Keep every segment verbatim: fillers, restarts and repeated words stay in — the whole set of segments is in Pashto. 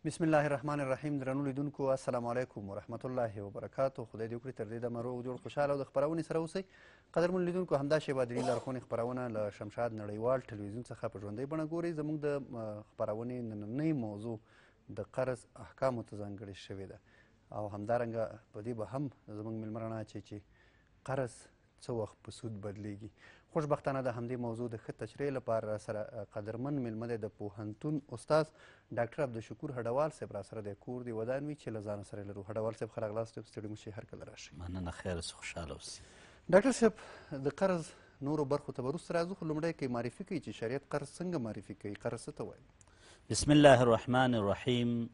بسم الله الرحمن الرحیم. درنو لیدونکو السلام علیکم ورحمت الله وبرکاتو. خدای دې وکړي تر دې دمه روغ جوړ خوشحاله او د خپرونې سره اوسئ. قدرمنو لیدونکو، همدا شیبه دیني لارښوونې خپرونه له شمشاد نړیوال ټلویزیون څخه په ژوندۍ بڼه ګورئ. زموږ د خپرونې نننۍ موضوع د قرض احکامو ته ځانګړې شوې ده او همدارنګه په دې به هم زموږ میلمه رڼا اچوي چې قرض څه وخت په سود بدلیږي. خوشبختانه د همدې موضوع د ښه تشریح لپاره سره قدرمن میلمه دی د پوهنتون استاد ډاکټر عبدالشکور هډوال صاحب را سره دی. کور دی ودان وي چې له ځانه سره لرو. هډوال صاحب ښه راغلاست، ستړي مه شئ، هر کله راشئ. مننه، خیر اوسې، خوشحاله اوسئ. ډاکټر صاحب، د قرض نورو برخو ته به وروسته راځو، خو لومړی کې معرفي کوي چې شریعت قرض څنګه معرفي کوي، قرض څه ته وایي؟ بسم الله الرحمن الرحیم.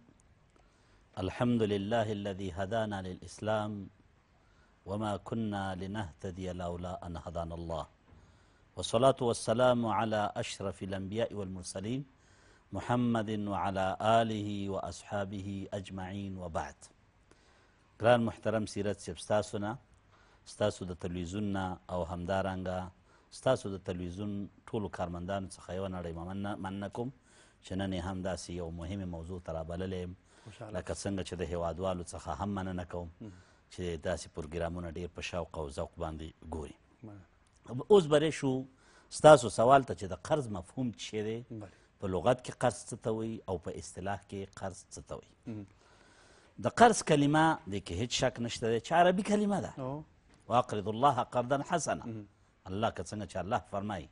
الحمد لله الذي هدانا للإسلام وما كنا لنهتدي لولا أن هدانا الله والصلاة والسلام على أشرف الأنبياء والمرسلين محمد وعلى آله وأصحابه أجمعين وبعد. ګران محترم سیرت صاحب، ستاسو نه ستاسو د تلویزیون نه او همدارنګه ستاسو د تلویزیون ټولو کارمندانو څخه یوه نړۍ مننه کوم چې نن یې هم داسې یو مهمې موضوع ته رابللی یم، لکه څنګه چې د هیوادوالو څخه هم مننه کوم چې داسې پروګرامونه ډېر په شوق او ذوق باندې ګوري. اوس بری شو ستاسو سوال ته چې د قرض مفهوم څه دی، په لغت کې قرض څه ته وایي او په اصطلاح کې قرض څه ته وایي. د قرض کلمه دې کې هیڅ شک نشته دی چې عربي کلمه ده. واقرض الله قرضا حسنا، الله که څنګه چې الله فرمایي،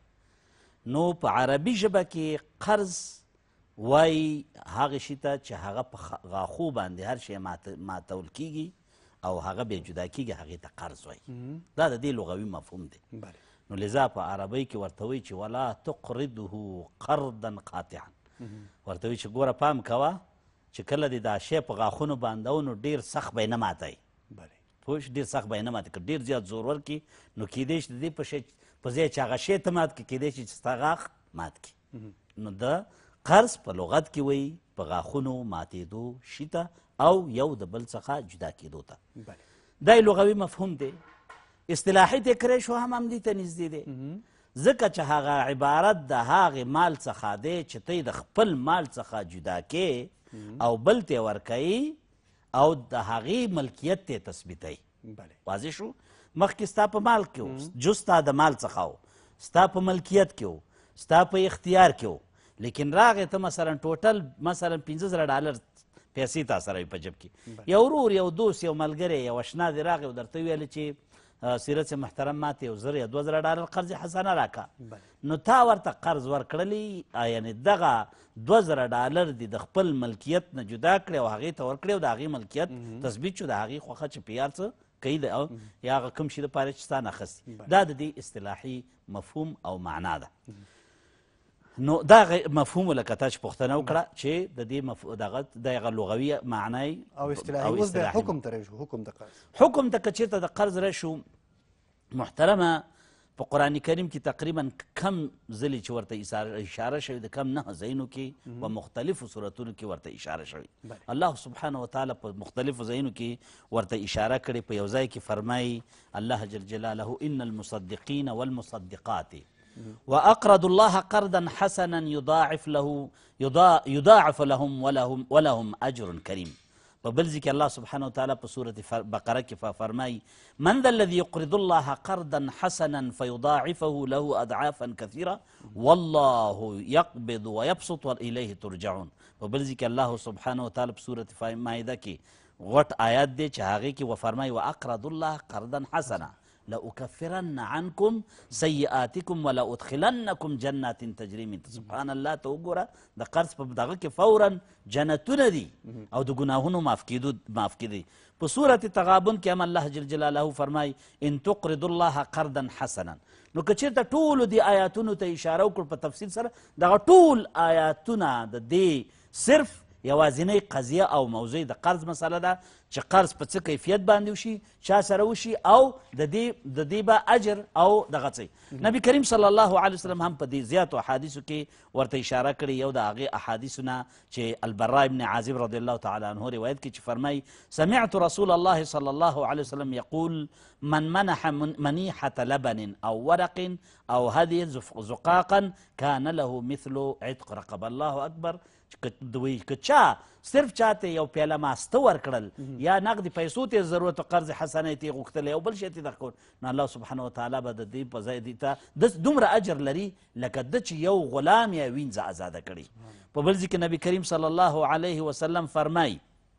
نو په عربي ژبه کې قرض وایي هغه شي ته چې هغه په غاښو باندې هر شی ماتول کیږي او هغه بیا جدا کیږي، هغې ته قرض وایي. دا د دې لغوي مفهوم دی. نو لذا په عربۍ کې ورته وایي چې ولا تقرضه قرضا قاطعا، ورته وایي چې ګوره پام کوه چې کله دې دا شی په غاښونو باندې نو ډېر سخت به یې نه ماتوي. پوه شو، ډېر سخت به یې نه ماتوي. که ډېر زیات زور ورکړي نو کیدای شي د دې په شی په ځای چې هغه شی ته مات کړي، کیدای شي چې ستا غاښ مات کړي. نو د قرض په لغت کې وایي په غاښونو ماتېدو شي ته او یو د بل څخه جدا کېدو ته. دا یې لغوي مفهوم دی. اصطلاحي تکری شو هم همدې ته نږدې دی، ځکه چې هغه عبارت د هغې مال څخه دی چې ته د خپل مال څخه جدا کې او بل ته ورکوي او د هغې ملکیت ته تثبیتوي. واضح شو؟ مخکې ستا په مال کې و، جز ستا د مال څخه و، ستا په ملکیت کې و، ستا په اختیار کې و، لیکن راغې ته مثلا ټوټل مثلا پنځه زره ډالر پیسې تا سره وي په جب کې، یو ورور، یو دوست، یو ملګری، یو اشنا دې راغی او درته ویل چې سیرت صاحب محترم ماته یو زر یا دوه زره ډالر قرض حسنه راکړه، نو تا ورته قرض ورکړلی، یعنې دغه دوه زره ډالر دې د خپل ملکیت نه جدا کړی او هغې ته ورکړی او د هغې ملکیت تثبیت شو، د هغې خوښه چې په یار څه کوي او یا هغه کوم شي دپاره چې ستا نه اخیستي. دا د دې اصطلاحي مفهوم او معنا ده. نو دا مفهوم لکه تا چې پوښتنه وکړه چې د دې دغه دغه لغوي معنی او اصطلاحي. اوس د حکم ته راشو، حکم د قرض. حکم ته که چېرته د قرض راشو، محترمه په قرآن کریم کې تقریبا کم ځلې چې ورته اشاره شوې ده، کم نهه ځایونو کې په مختلفو صورتونو کې ورته اشاره شوې. الله سبحانه وتعالی په مختلفو ځایونو کې ورته اشاره کړې. په یو ځای کې فرمایي الله جل جلاله ان المصدقین والمصدقات وأقرضوا الله قرضا حسنا يضاعف له يضاعف لهم ولهم ولهم أجر كريم. په بل ځای کې الله سبحانه وتعالی په سورة بقره کې فرمایي من ذا الذي يقرض الله قرضا حسنا فيضاعفه له أضعافا كثيرة والله يقبض ويبسط وإليه ترجعون. په بل ځای کې الله سبحانه وتعالی په سورة مائده کې غټ آیات دی چې هغې کې وفرمایي وأقرضوا الله قرضا حسنا لأكفرن عنكم سيئاتكم ولأدخلنكم جنات تجري من سبحان الله. ته وګوره د قرض په دغه کې فورا جنتونه دي او د ګناهونو معاف کېدو معاف کېدي. په سورة تغابن کې هم الله جل جلاله فرمایي ان تقرضوا الله قرضا حسنا. نو که چېرته ټولو دې آیاتونو ته اشاره وکړو په تفصیل سره، دغه ټول آیاتونه د دې صرف یوازینۍ قضیه او موضوع د قرض مسله ده چې قرض په څه کیفیت باندې وشي، چا سره وشي او د دې د دې به اجر او دغه څه. نبی کریم صلی الله علیه وسلم هم په دې زیاتو احادیثو کې ورته اشاره کړې. یو د هغې احادیثو نه چې البراء ابن عازب رضی الله تعالی عنه روایت کې چې فرمایي سمعت رسول الله صلی الله علیه وسلم یقول من منح منیحة لبن او ورق او هدي زقاقا كان له مثل عتق رقبه. الله اکبر. که چا صرف چاته یو پیاله ماسته ورکړل یا نقدي پیسو ته ضرورت و قرض حسنه یې غوښتلی او بل شی ته دغه کول نو الله سبحانه وتعالی به د دې په ځای دې ته د دومره اجر لري لکه ده چې یو غلام یا وینځه ازاده کړي. په بل ځای کې نبي کریم صلی الله علیه وسلم فرمایي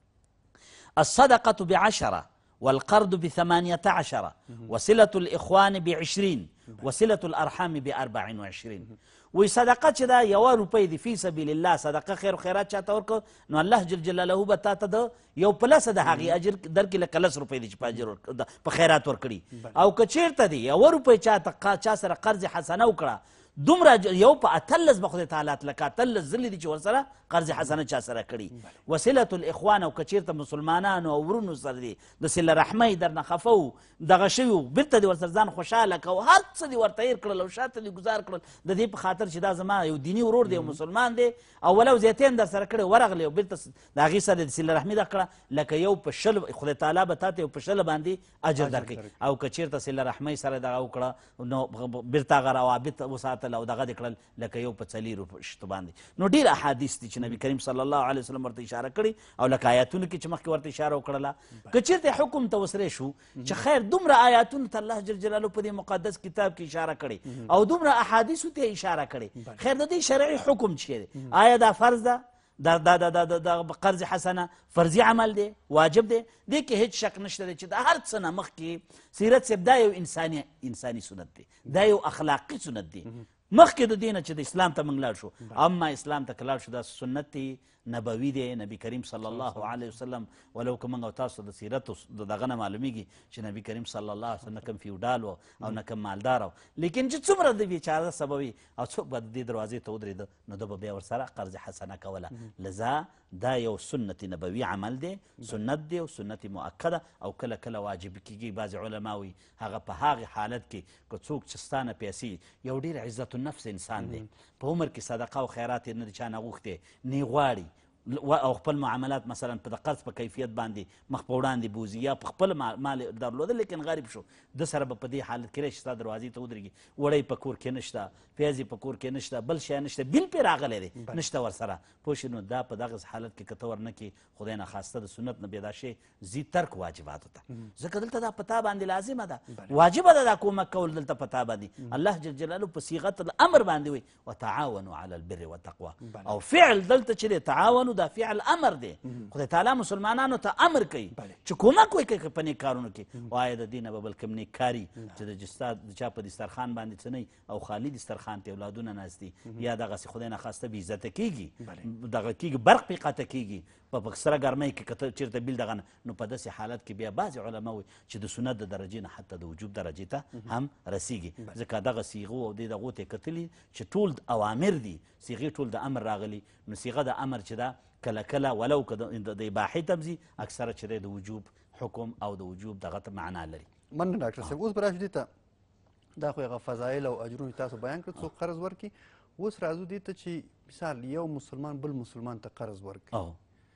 الصدقة بعشرة والقرض بثمانية عشرة وصلة الإخوان بعشرين وصلة الأرحام بأربع وعشرين. وی صدقه چې دا یوه روپۍ دی فی سبیل الله صدقه خیر و خیرات چاته ورکړو نو الله جل جلاله به تا ته د یو پلسه د هغې اجر درکړي لکه لس روپۍ دی چې په اجر په خیرات ورکړي. او که چیرته دی یوه روپۍ چاته چا سره قرض حسنه وکړه دومره یو په اتلس به خدای تعالی لکه اتلس ځلې دي چې ورسره قرض حسنه چا سره کړي. وصلة الاخوان او که چیرته مسلمانانو او ورونو سره دي د صله رحمۍ درنه خفه و دغه شوي و بېرته دې ورسره ځان خوشحاله که هر څه دې ورته هېر کړل او شاته دې ګزار کړل د دې په خاطر چې دا زما یو دیني ورور دی یو مسلمان دی او ولو زیاتې هم در سره کړی ورغلی او بېرته د هغې سره د صله رحمي ده کړه لکه یو په شل خدای تعالی به تا ته یو په شله باندې اجر درکوي. او که چیرته صله رحمۍ سره دغه وکړه نو بېرته هغه روابط وساتل او دغه دې کړل لکه یو په څلېرو شتو باندې. نو ډېر احادیث دي چې نبي کریم صلی الله علیه وسلم ورته اشاره کړي او لکه آیاتونو کې چې مخکې ورته اشاره وکړله. که چیرته حکم ته وسری شو چې خیر دومره آیاتونو ته الله جل جلاله په دې مقدس کتاب کې اشاره کړي او دومره احادیثو ته اشاره کړي خیر د دې شرعي حکم چې دی آیا دا فرض ده دا دا دا دا د قرض حسنه فرضي عمل دی واجب دی دې کې هیڅ شک نشته دی چې د هر څه نه مخکې سیرت صاحب دا یو انساني انساني سنت دی دا یو اخلاقي سنت دی مخکې د دې نه چې د اسلام ته موږ لاړ شو اما اسلام ته که لاړ شو دا سنت دی نبوي دی نبی کریم صلی الله علیه وسلم ولو که موږ او تاسو د سیرت د دغه نه معلومیږي چې نبی کریم صلی الله علیه وسلم نه کم فیوډال و او نه کم مالدار و لیکن چې څومره د بیچاره سببي او څوک به د دې دروازې ته ودرېده نو ده به بیا ورسره قرض حسنه کوله. لذا دا یو سنت نبوي عمل دی سنت دی او سنت مؤکده او کله کله واجب کېږي. بعضې علما وایي هغه په هغې حالت کې که څوک چې ستا نه پیسې یو ډېر عزت النفس انسان دی په عمر کې صدقه او خیرات یې نه د چا نه غوښتې نه غواړي او خپل معاملات مثلا په د قرض په کیفیت باندې مخ په وړاندې بوځي یا په خپل مال درلوده لیکن غریب شو د سره به په دې حالت کې راشي ستا دروازې ته ودرېږي وړی په کور کې نشته پیاز په کور کې نشته بل شی نشته بیل پرې راغلی دی نشته ورسره پوه شې نو دا په دغه حالت کې که ته ورنه کړې خدای ناخواسته د سنت نه بیا دا شی ځي ترک واجباتو ته ځکه دلته دا په تا باندې لازمه ده واجبه ده دا کومک کول دلته په تا باندې الله جل جلاله په صیغت الامر باندې وایي وتعاونوا على البر والتقوى او فعل دلته چې دی تعاونو دا فعل امر دی خدای تعالی مسلمانانو ته امر کوي چې کومک وکړي په نیک کارونو کې وایه د دې نه به بل کوم نیک کاري چې د چا په دسترخوان باندې څه نه او خالي دسترخوان ته اولادونه ناست دي یا دغسې خدای ناخواسته بې عزته کېږي دغه کېږي برق پې قطع کېږي په سره ګرمۍ کې که ته چېرته بیل دغه نه نو په داسې حالت کې بیا بعضې علما وایي چې د سنت د درجې نه حتی د وجوب درجې ته هم رسیږي ځکه دغه صیغو او دې دغو ته یې کتلي چې ټول اوامر دي صیغې ټول د امر راغلي نو صیغه د امر چې ده کله کله ولو که د اباحې ته ځي اکثره چې دی د وجوب حکم او د وجوب دغه ته معنا لري. مننه ډاکټر صاحب. اوس به راشو دې ته دا خو هغه فضایل او اجرونه تاسو بیان کړل څوک قرض ورکړي اوس راځو دې ته چې مثال یو مسلمان بل مسلمان ته قرض ورکړي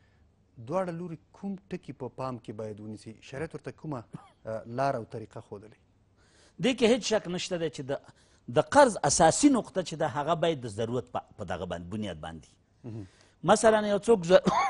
دواړه لوري کوم ټکي په پام کې باید ونیسي شریعت ورته کومه لار او طریقه ښودلې دې کې هیڅ شک نشته دی چې د قرض اساسي نقطه چې ده هغه باید د ضرورت په دغه باندې بنیاد باندې مثلا یو څوک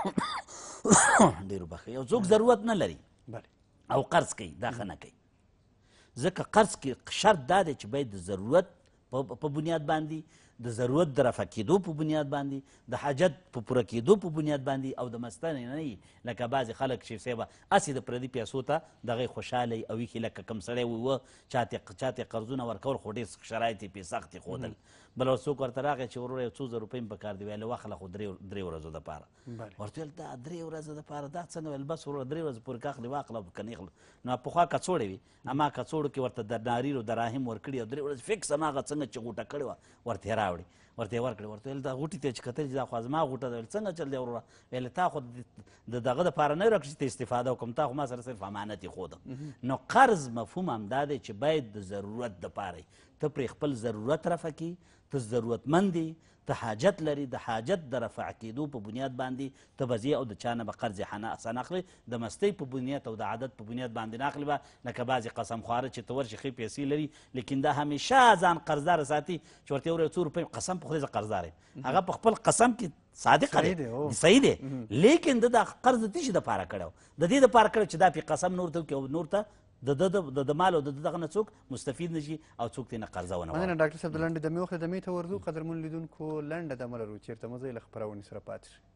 ډېر وبخښئ یو څوک ضرورت نه لري او قرض کوي دا ښه نه کوي ځکه قرض کې شرط دا دی چې باید د ضرورت په بنیاد باندې د ضرورت د رفع کېدو په بنیاد باندې د حاجت په پوره کېدو په بنیاد باندې او د مستنې نه وي لکه بعضې خلک چې صاحبه هسې د پردي پیسو ته دغه خوشحاله او ایښي لکه کوم سړی ووه چاته چاته قرضونه ورکول خو ډېر شرایط یې پې سخت یې ښودل بل ور څوک ورته راغی چې وروره یو څو زره روپۍ مې په کار دی ویل واخله خو درې ورځو دپاره ورته ویل دا درې ورځو دپاره دا څنګه ویل بس وروره درې ورځو پورې که اخلې واخله که نه اخله نو پخوا کڅوړې وي اما کڅوړو کې ورته دناریر او دراهم ورکړي او درې ورځې فکس هماغه څنګه چې غوټه کړې وه ورته یې راوړي ورته یې ورکړې ورته ویل دا غوټې ته چې کتل چې دا خو زما غوټه ده ویل څنګه چل دی وروره ویل تا خو د دغه دپاره نه راکړې چې ته استفاده وکړم تا خو ما سره صرف امانت یې ښودم نو قرض مفهوم همدا دی چې باید د ضرورت دپاره ته پرې خپل ضرورت رفع کړي ته ضرورتمند یې ته حاجت لري د حاجت د رفع کېدو په بنیاد باندې ته به ځې او د چا نه به قرض حسن اخلي د مستۍ په بنیاد او د عادت په بنیاد باندې نه اخلي به لکه بعضې قسم خواره چې ته ورشي ښې پیسې لري لیکن دا همیشه ځان قرضداره ساتي چې ورته یې ووایې څو روپۍ قسم په خدای زه قرضدار یم هغه په خپل قسم کې صادق دی صحیح دی لیکن د دا قرض د څه شي دپاره کړی و د دې دپاره کړی چې دا پې قسم نور ته وکړي او نور ته د د مال او د دغه نه څوک مستفید نه شي او څوک ترې نه قرضه ونه مننه ډاکټر صاحب د لنډې دمې وخت دمې ته ورځو قدرمن لیدونکو لنډه دمه لرو چېرته مه ځئ له خپرونې سره پاتې شئ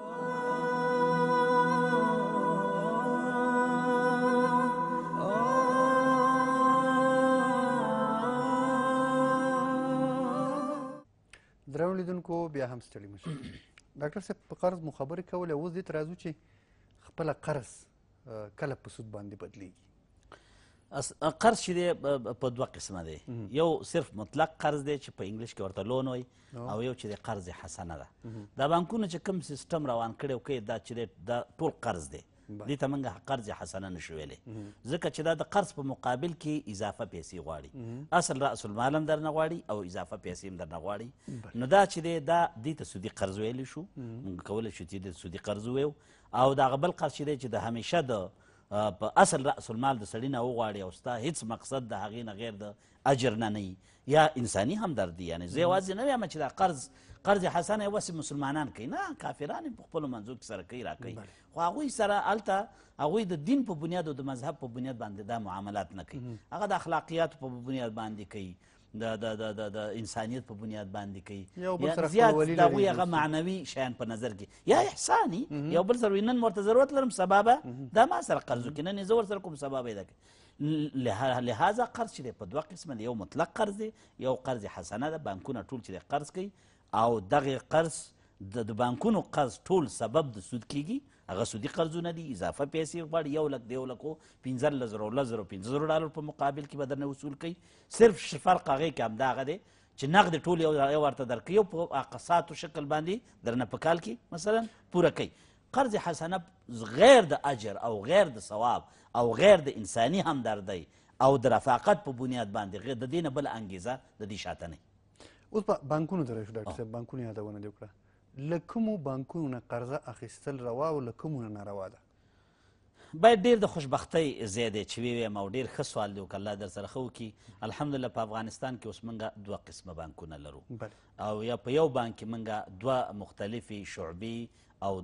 درنو لیدونکو بیا هم ستړي مه شئ ډاکټر صاحب په قرض مو خبرې کولې اوس دې ته راځو چې خپله قرض کله په سود باندې بدلیږي قرض چې دی په دوه قسمه دی یو صرف مطلق قرض دی چې په انګلیش کې ورته لون وایي او یو چې دی قرض حسنه ده دا بانکونه چې کوم سیستم روان کړی و کوي دا چې دی دا ټول قرض دی دې ته موږ قرض حسنه نشو ویلی ځکه چې دا د قرض په مقابل کې اضافه پیسې غواړي اصل رأس المال هم درنه غواړي او اضافه پیسې هم درنه غواړي نو دا چې دی دا دې ته سودي قرض ویلی شو موږ کولی شو چې د سودي قرض وویو او د هغه بل قرض چې دی چې د همیشه د په اصل رأس المال د سړي نه وغواړي او ستا هیڅ مقصد د هغې نه غیر د اجر نه نه یا انساني همدردي یعنې زه یوازې نه وایم چې دا قرض قرض حسنه یوازې مسلمانان کوي نه کافران په خپلو منځو کې سره کوي راکوي خو هغوی سره هلته هغوی د دین په بنیاد او د مذهب په بنیاد باندې دا معاملات نه کوي هغه د اخلاقیاتو په بنیاد باندې کوي د د د د انسانیت په بنیاد باندې کوي زیات د هغوی هغه معنوي شیان په نظر کې یا احساني یو بل سره نن ورته ضرورت لرم سبا به دا ما سره قرض وکړي نن یې زه ورسره کوم سبا به یې دا کوي لهذا قرض چې دی په دوه قسمه دی یو مطلق قرض دی یو قرض حسنه ده بانکونه ټول چې دی قرض کوي او دغه قرض د بانکونو قرض ټول سبب د سود کیږي هغه سودي قرضونه دي اضافه پیسې غواړي یو لک د یو لکو پنځلس زرو لس زرو پنځه زرو ډالر په مقابل کې به درنه وصول کوي صرف فرق هغې کې همدغه دی چې نقد ټول یو ورته درکوي او په اقساطو شکل باندې درنه په کال کې مثلا پوره کوي قرض حسنه غیر د اجر او غیر د ثواب او غیر د انساني همدردۍ او د رفاقت په بنیاد باندې غیر د دې نه بله انګیزه د دې شاته نه اوس په بانکونو ته راشو ډاکټر صاحب بانکونو یادونه دې وکړه له کومو بانکونو نه قرضه اخیستل روا او له کومو نه ناروا ده باید ډېر د خوشبختۍ ځای دی چې وییم او ډېر ښه سوال دی که الله در سره ښه وکړي الحمدلله په افغانستان کې اوس موږ دوه قسمه بانکونه لرو او یا په یو بانک کې موږ دوه مختلفې شعبې او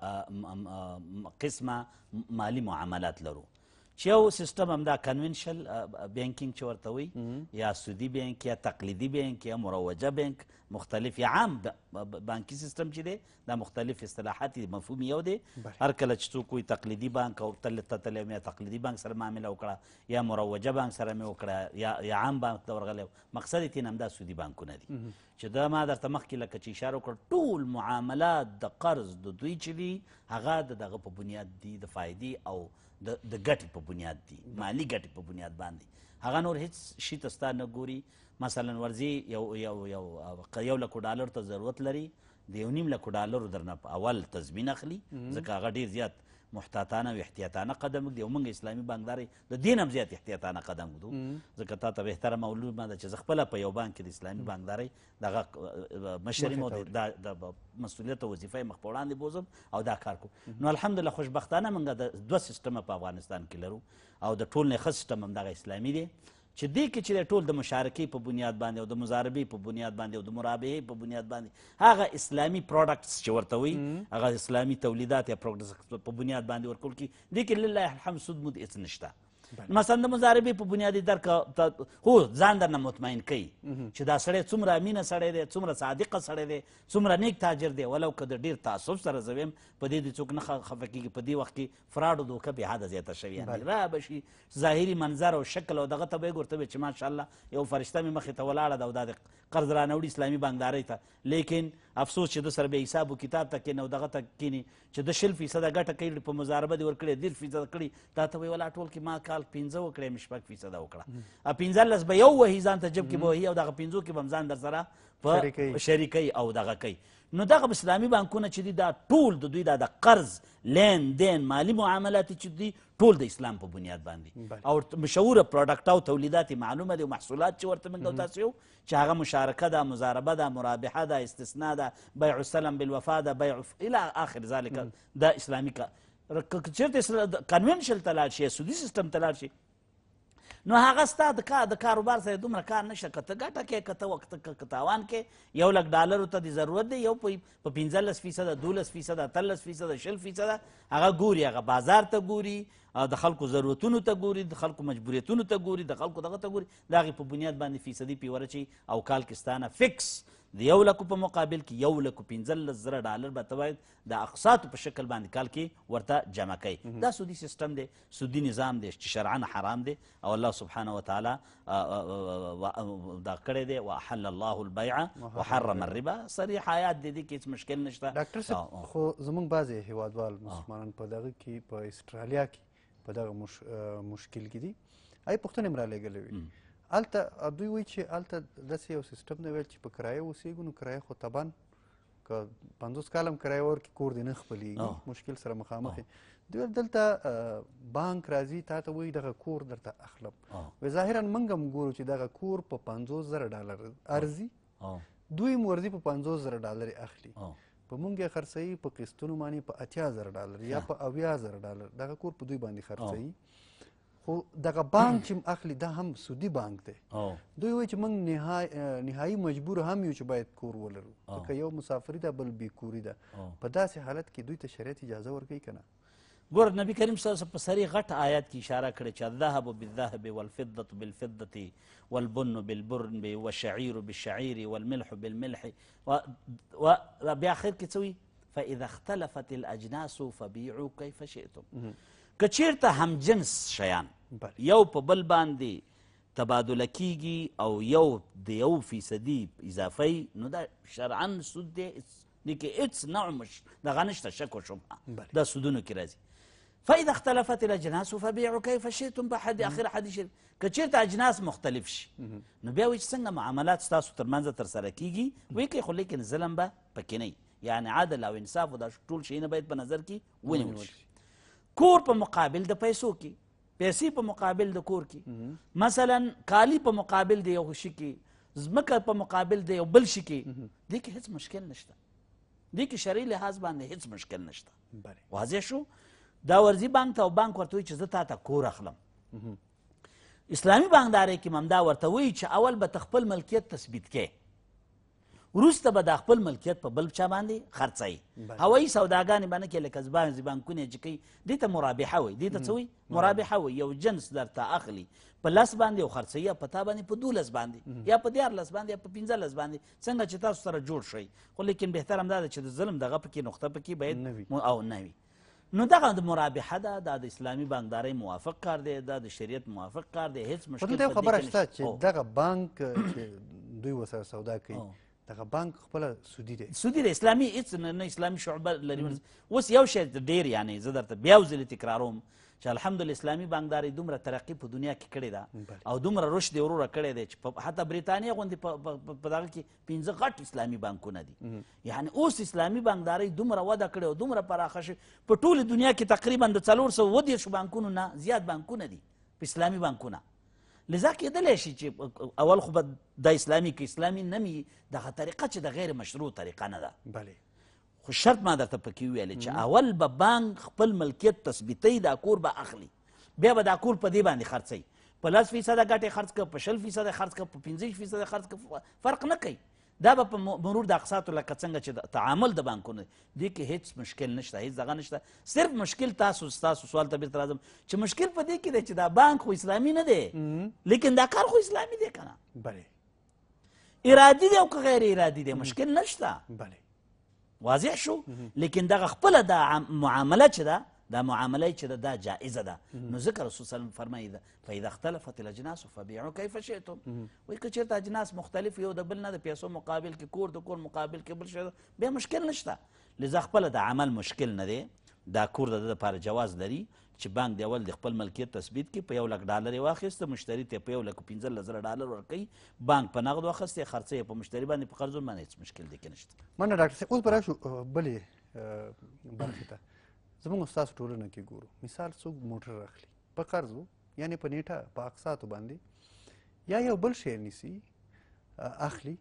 دوه قسمه مالي معاملات لرو چې یو سیستم همدا کنونشل بینکینګ چې ورته وایي یا سودي بینک یا تقلیدي بینک یا مروجه بینک مختلف یا عام بانکي سیستم چې دی دا مختلف اصطلاحات مفهوم یو دی هر کله چې څوک وایي تقلیدي بانک او ته تللی یا تقلیدي بانک سره معامله وکړه یا مروجه بانک سره مې وکړه یا عام بانک ته ورغلی مقصد یې تېنه همدا سودي بانکونه دي چې دا ما درته مخکې لکه چې اشاره وکړه ټول معاملات د قرض د دوی چې دي هغه د دغه په بنیاد دي د فایدې او د ګټې په بنیاد دي مالي ګټې په بنیاد باندې هغه نور هیڅ شي ته ستا نه ګوري مثلا ورځي یو یو یو یو لکو ډالر ته ضرورت لري د یو نیم لکو ډالرو درنه په اول تضمین اخلي ځکه هغه ډېر زیات محتاطانه او احتیاطانه قدم ږدي او موږ اسلامي بانکدارۍ د دې نه هم زیات احتیاطانه قدم ږدو ځکه تا ته بهتره معلومه ده چې زه خپله په یو بانک کې د اسلامي بانکدارۍ دغه مشر یم او د مسؤلیت او وظیفه یې مخ په وړاندې بوزم او دا کار کوم نو الحمدلله خوشبختانه موږ د دوه سیسټمه په افغانستان کې لرو او د ټول نه ښه سیسټم همدغه اسلامي دی چې دې کې چې ټول د مشارکې په بنیاد باندې او د مضاربې په بنیاد باندې او د مرابحې په بنیاد باندې هغه اسلامي پروډکټس چې ورته وایي هغه اسلامي تولیدات یا پروډکټس په بنیاد باندې ورکول کي دې کې لله الحمد سود مود هېڅ نشته مثلا د مضاربې په بنیادي درک هو ځان درنه مطمئن کوي چې دا سړی څومره امینه سړی دی څومره صادقه سړی دی څومره نیک تاجر دی ولو که د ډېر تعصب سره زه ویم په دې د څوک نه خفه کېږي په دې وخت کې فراډ او دوکه بې حده زیاته شوې یعنې را به شي ظاهري منظر او شکل او دغه ته به یې ورته وایي چې ماشاءالله یو فرشته مې مخې ته ولاړه ده او دا د قرض رانوړي اسلامي بانکدارۍ ته لیکن افسوس چې د سره بیا حساب و کتاب ته کښېني او دغه ته کښېني چې د شل فیصده ګټه کوي په مضاربه دې ورکړې دېرش فیصده کړي دا ته وایي ولا ټول کې ما کال پنځه وکړې مې شپږ فیصده وکړه پنځلس به یو وهي ځان ته جب کې به وهي او دغه پنځو کې به هم ځان در سره په شریکۍ او دغه کوي. نو دغه اسلامي بانکونه چې دي دا ټول د دوی دا د قرض لین دین مالی معاملات چې دي ټول د اسلام په بنیاد باندې او مشهوره پروډکټ او تولیدات معلومه دي او محصولات چې ورته موږ او تاسو یو چې هغه مشارکه ده، مضاربه ده، مرابحه ده، استثناء ده، بیع السلم بالوفا ده، بیع الى آخر ذلك دا اسلامي که چېرته کنونشل ته لاړ شي، سودي سیستم ته لاړ شي، نو هغه ستا د کار د کاروبار سره دومره کار نشته که ته ګټه کې که ته وخت که تاوان کې یو لک ډالرو ته د ضرورت دی یو په پنځلس فیصده دولس فیصده اتلس فیصده شل فیصده هغه ګوري، هغه بازار ته ګوري، د خلکو ضرورتونو ته ګوري، د خلکو مجبوریتونو ته ګوري، د خلکو دغه ته ګوري، د هغې په بنیاد باندې فیصدي پې ورچوي او کال کې ستانه فکس د یو لکو په مقابل کې یو لکو پنځلس زره ډالر به ته باید د اقساطو په شکل باندې کال کې ورته جمع کوي. دا سودي سیستم دی، سودي نظام دی چې شرعاً حرام دی او الله سبحانه وتعالی دا کړی دی واحل الله البیع وحرم الربا. صریح آیات دی دې کې هېڅ مشکل نشته. ډاکټر صاحب خو زموږ بعضې هېوادوال مسلمانان په دغه کې په اسټرالیا کې په دغه مشکل کې دي، هغې پوښتنې م رالیږلې وي. هلته دوی وایي چې هلته داسې یو سیستم دی ویل چې په کرایه اوسېږو نو کرایه خو طبعا که پنځوس کاله هم کرایه ورکړي کور دې نه خپلېږي، مشکل سره مخامخ یې. دوی ویل دلته بانک راځي تا ته وایي دغه کور درته اخلم. وایي ظاهرا موږ هم ګورو چې دغه کور په پنځوس زره ډالر ارزي، دوی هم ورځي په پنځوس زره ډالر اخلي، په موږ یې خرڅوي په قسطونو باندې په اتیا زره ډالر یا په اویا زره ډالر دغه کور په دوی باندې خرڅوي. خو دغه بانک چې اخلي دا هم سودي بانک دی. دوی وایي چې موږ نهایي مجبور هم یو چې باید کور ولرو، ځکه یو مسافري ده بل بیکوري ده. په داسې حالت کې دوی ته شریعت اجازه ورکوي که نه؟ ګوره نبي کریم صلی الله علیه وسلم په صریح غټ آیات کې اشاره کړې چې الذهب بالذهب والفضة بالفضة والبن بالبن والشعير بالشعير والملح بالملح و بیا آخر کې څه وایي فاذا اختلفت الاجناس فبيعوا كيف شئتم. که چیرته همجنس شیان یو په بل باندې تبادله کیږي او یو د یو فیصدي اضافی نو دا شرعا سود دی، دې کې هېڅ نوع دغه نشته شک و شبهه، دا سودونو کې راځي. فاذا اختلفت الاجناس فبيعوا كيف شئتم په حد اخر حدیث شریف. که چیرته اجناس مختلف شي نو بیا وایي چې څنګه معاملات ستاسو تر منځه ترسره کیږي وایي کوي، خو لیکن ظلم به پکې نه وي، یعنې عدل او انصاف او دا ټول شیونه باید په نظر کې ونیول شي. کور په مقابل د پیسو کې، پیسې په مقابل د کور کې، مثلا کالی په مقابل د یو شي کې، ځمکه په مقابل د یو بل شي کې، دې کې هېڅ مشکل نشته، دې کې شرعي لحاظ باندې هېڅ مشکل نشته. واضح شو؟ دا ورځي بانک ته او بانک ورته وایي چې زه تا ته کور اخلم. اسلامي بانکدارۍ کې هم دا ورته وایي چې اول به ته خپل ملکیت تثبیت کې، وروسته به دا خپل ملکیت په بل چا باندې خرڅوي. هوایي سوداګانې به نه کوي لکه بعضې بانکونه چې کوي، دې ته مرابحه وایي، دې ته څه وایي؟ مرابحه وایي. یو جنس درته اخلي په لس باندې او خرڅوي یا په تا باندې په دولس باندې یا په دیارلس باندې یا په پنځلس باندې، څنګه چې تاسو سره جوړ شئ. خو لیکن بهتر همدا ده چې د ظلم دغه پکې نقطه پکې باید او نه وي. نو دغه د مرابحه ده، دا د اسلامي بانکدارۍ موافق کار دی، دا د شریعت موافق کار دی، هېڅ مشکل په دې خبره شته چې دغه بانک چې دوی ورسره سودا کوي دغه بانک خپله سودي دی، سودي دی، اسلامي هېڅ نه اسلامي شعبه لري. اوس یو شی ډېر یعنې زه درته بیا یو ځلې تکراروم چې الحمدلله اسلامي بانکدارۍ دومره ترقي په دنیا کې کړې ده او دومره رشد یې وروره کړی دی چې حتی بریتانیا غوندې په دغه کې پنځه غټ اسلامي بانکونه دي. یعنې اوس اسلامي بانکدارۍ دومره وده کړې او دومره پراخه شوې په ټولې دنیا کې تقریبا د څلور سوه اووه دېرشو بانکونو نه زیات بانکونه دي په اسلامي بانکونه. لذا کېدلی شي چې اول خو به دا اسلامي که اسلامي نه وي دغه طریقه چې د غیر مشروع طریقه نه ده. بله خو شرط ما درته پکې وویلې چې اول به بانک خپل ملکیت تثبیتوي، دا کور به اخلي، بیا به دا کور په دې باندې خرڅوي، په لس فیصده ګټې خرڅ کړه، په شل فیصده خرڅ کړه، په پنځه فیصده خرڅ کړه، فرق نه کوي. دا به په مرور د اقساطو لکه څنګه چې تعامل د بانکونو دې کې هېڅ مشکل نشته، هېڅ دغه نشته. صرف مشکل تاسو ستاسو سوال ته بېرته راځم چې مشکل په دې کې دی چې دا بانک خو اسلامي نه دی لیکن دا کار خو اسلامي دی که نه؟ بله. ارادي دی او که غیر ارادي دی مشکل نشته. بله. واضح شو؟ لیکن دغه خپله دا معامله چې ده دا معامله چې ده دا جائزه ده. نو ځکه رسول صلی الله علیه وسلم فرمایي فاذا اختلفت الاجناس فبيعوا كيف شئتم. وایي که چېرته اجناس مختلف یو د بل نه د پیسو مقابل کې کور د کور مقابل کې بل شی بیا مشکل نشته. لذا خپله د عمل مشکل نه دی، دا کور د ده دپاره جواز لري چې بانک د اول د خپل ملکیت تثبیت کړي، په یو لک ډالر یې واخیسته، مشتري ته په یو لک پنځلس زره ډالر ورکوي، بانک په نغد واخیستې، خرڅه یې په مشتري باندې په قرضون باندې هېڅ مشکل دی کې نشته. مننه ډاکټر صاحب. اوس به راشو بلې برخې ته. زموږ ستاسو ټولنه کې ګورو، مثال څوک موټر اخلي په قرض و، یعنې په نیټه په اقساطو باندې، یا یو بل شی نیسي اخلي،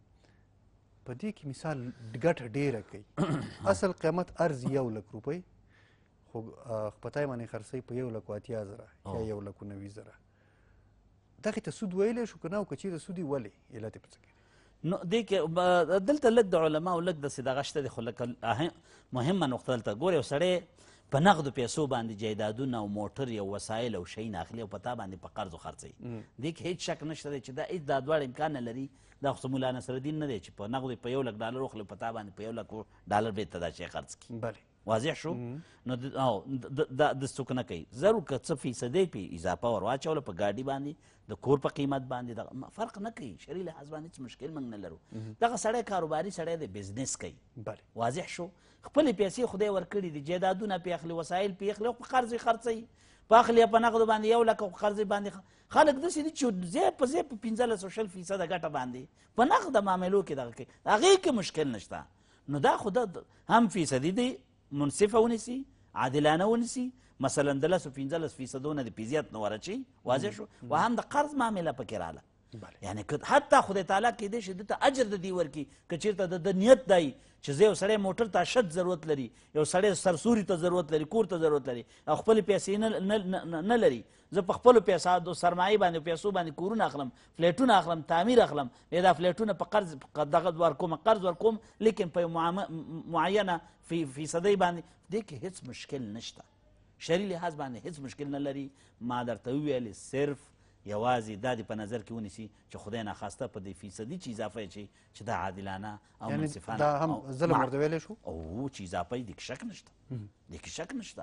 په دې کې مثال ګټه ډېره کوي، اصل قیمت ارز یو لک روپۍ، خو خپتای باندې خرڅوي په یو لک اتیا زره یا یو لک نوي زره. دغې ته سود ویلی شو که نه، او که چېرې سود یې ولې علت یې په څه کې؟ نو دې کې دلته لږ د علماو لږ داسې دغه شته دی، خو لکه مهمه نقطه دلته ګورې، یو سړی په نغدو پیسو باندې جایدادونه او موټر یو وسایل او شیونه اخلي او په تا باندې په قرضو خرڅوي، دې کې هېڅ شک نشته دی چې دا هېڅ دا دواړه امکان نه لري. دا خو مولا نصرالدین نه دی چې په نغدو په یو لک ډالر واخلي په تا باندې په یو لک ډالر بېرته دا شی خرڅ کړي. بلې واضح شو؟ نو دا د څوک نه کوي. ضرور که څه فیصدۍ پې اضافه ور واچوله په ګاډي باندې، د کور په قیمت باندې، فرق نه کوي، شرعي لحاظ باندې هېڅ مشکل موږ نه لرو. دغه سړی کاروباري سړی دی، بزنس کوي. واضح شو؟ خپلې پیسې خدای ورکړي دي، جایدادونه پې اخلي، وسایل پې اخلي، په قرض یې خرڅوي، په اخلي په نغدو باندې یو لک، په قرض باندې خلک داسې دي چې ځای په ځای په پنځلس او شل فیصده ګټه باندې په نغده معاملو کې دغه کوي، هغې کې مشکل نشته. نو دا خو هم فیصدي دی، منصفه ونیسي، عادلانه ونیسي، مثلا د لسو پنځلس فیصدونه د پیزیت نه ورچي. واضح شو؟ و هم د قرض معامله پکې راله، یعنی حتی خدای تعالی کېدای شي دته اجر د دې ورکړي که چېرته د نیت دی چې زه یو سړی موټر ته اشد ضرورت لري، یو سړی سرسوري ته ضرورت لري، کور ته ضرورت لري، او خپلې پیسې نه لري، زه په خپلو پیسو د سرمایې باندې پیسو باندې کورونه اخلم، فلیټونه اخلم، تعمیر اخلم، بیا دا فلیټونه په قرض دغه ورکوم، قرض ورکوم، لیکن په معینه فیصدۍ باندې، دې کې هېڅ مشکل نشته، شرعي لحاظ باندې هېڅ مشکل نه لري. ما درته وویل صرف یوازې دا دې په نظر کې ونیسي چې خدای ناخواسته په دې فیصدي چې اضافه یې چې دا عادلانه او منصفانه، دا هم ظلم ورته ویلی شو، او چې اضافه یې دې کې شک نشته، دې کې شک نشته،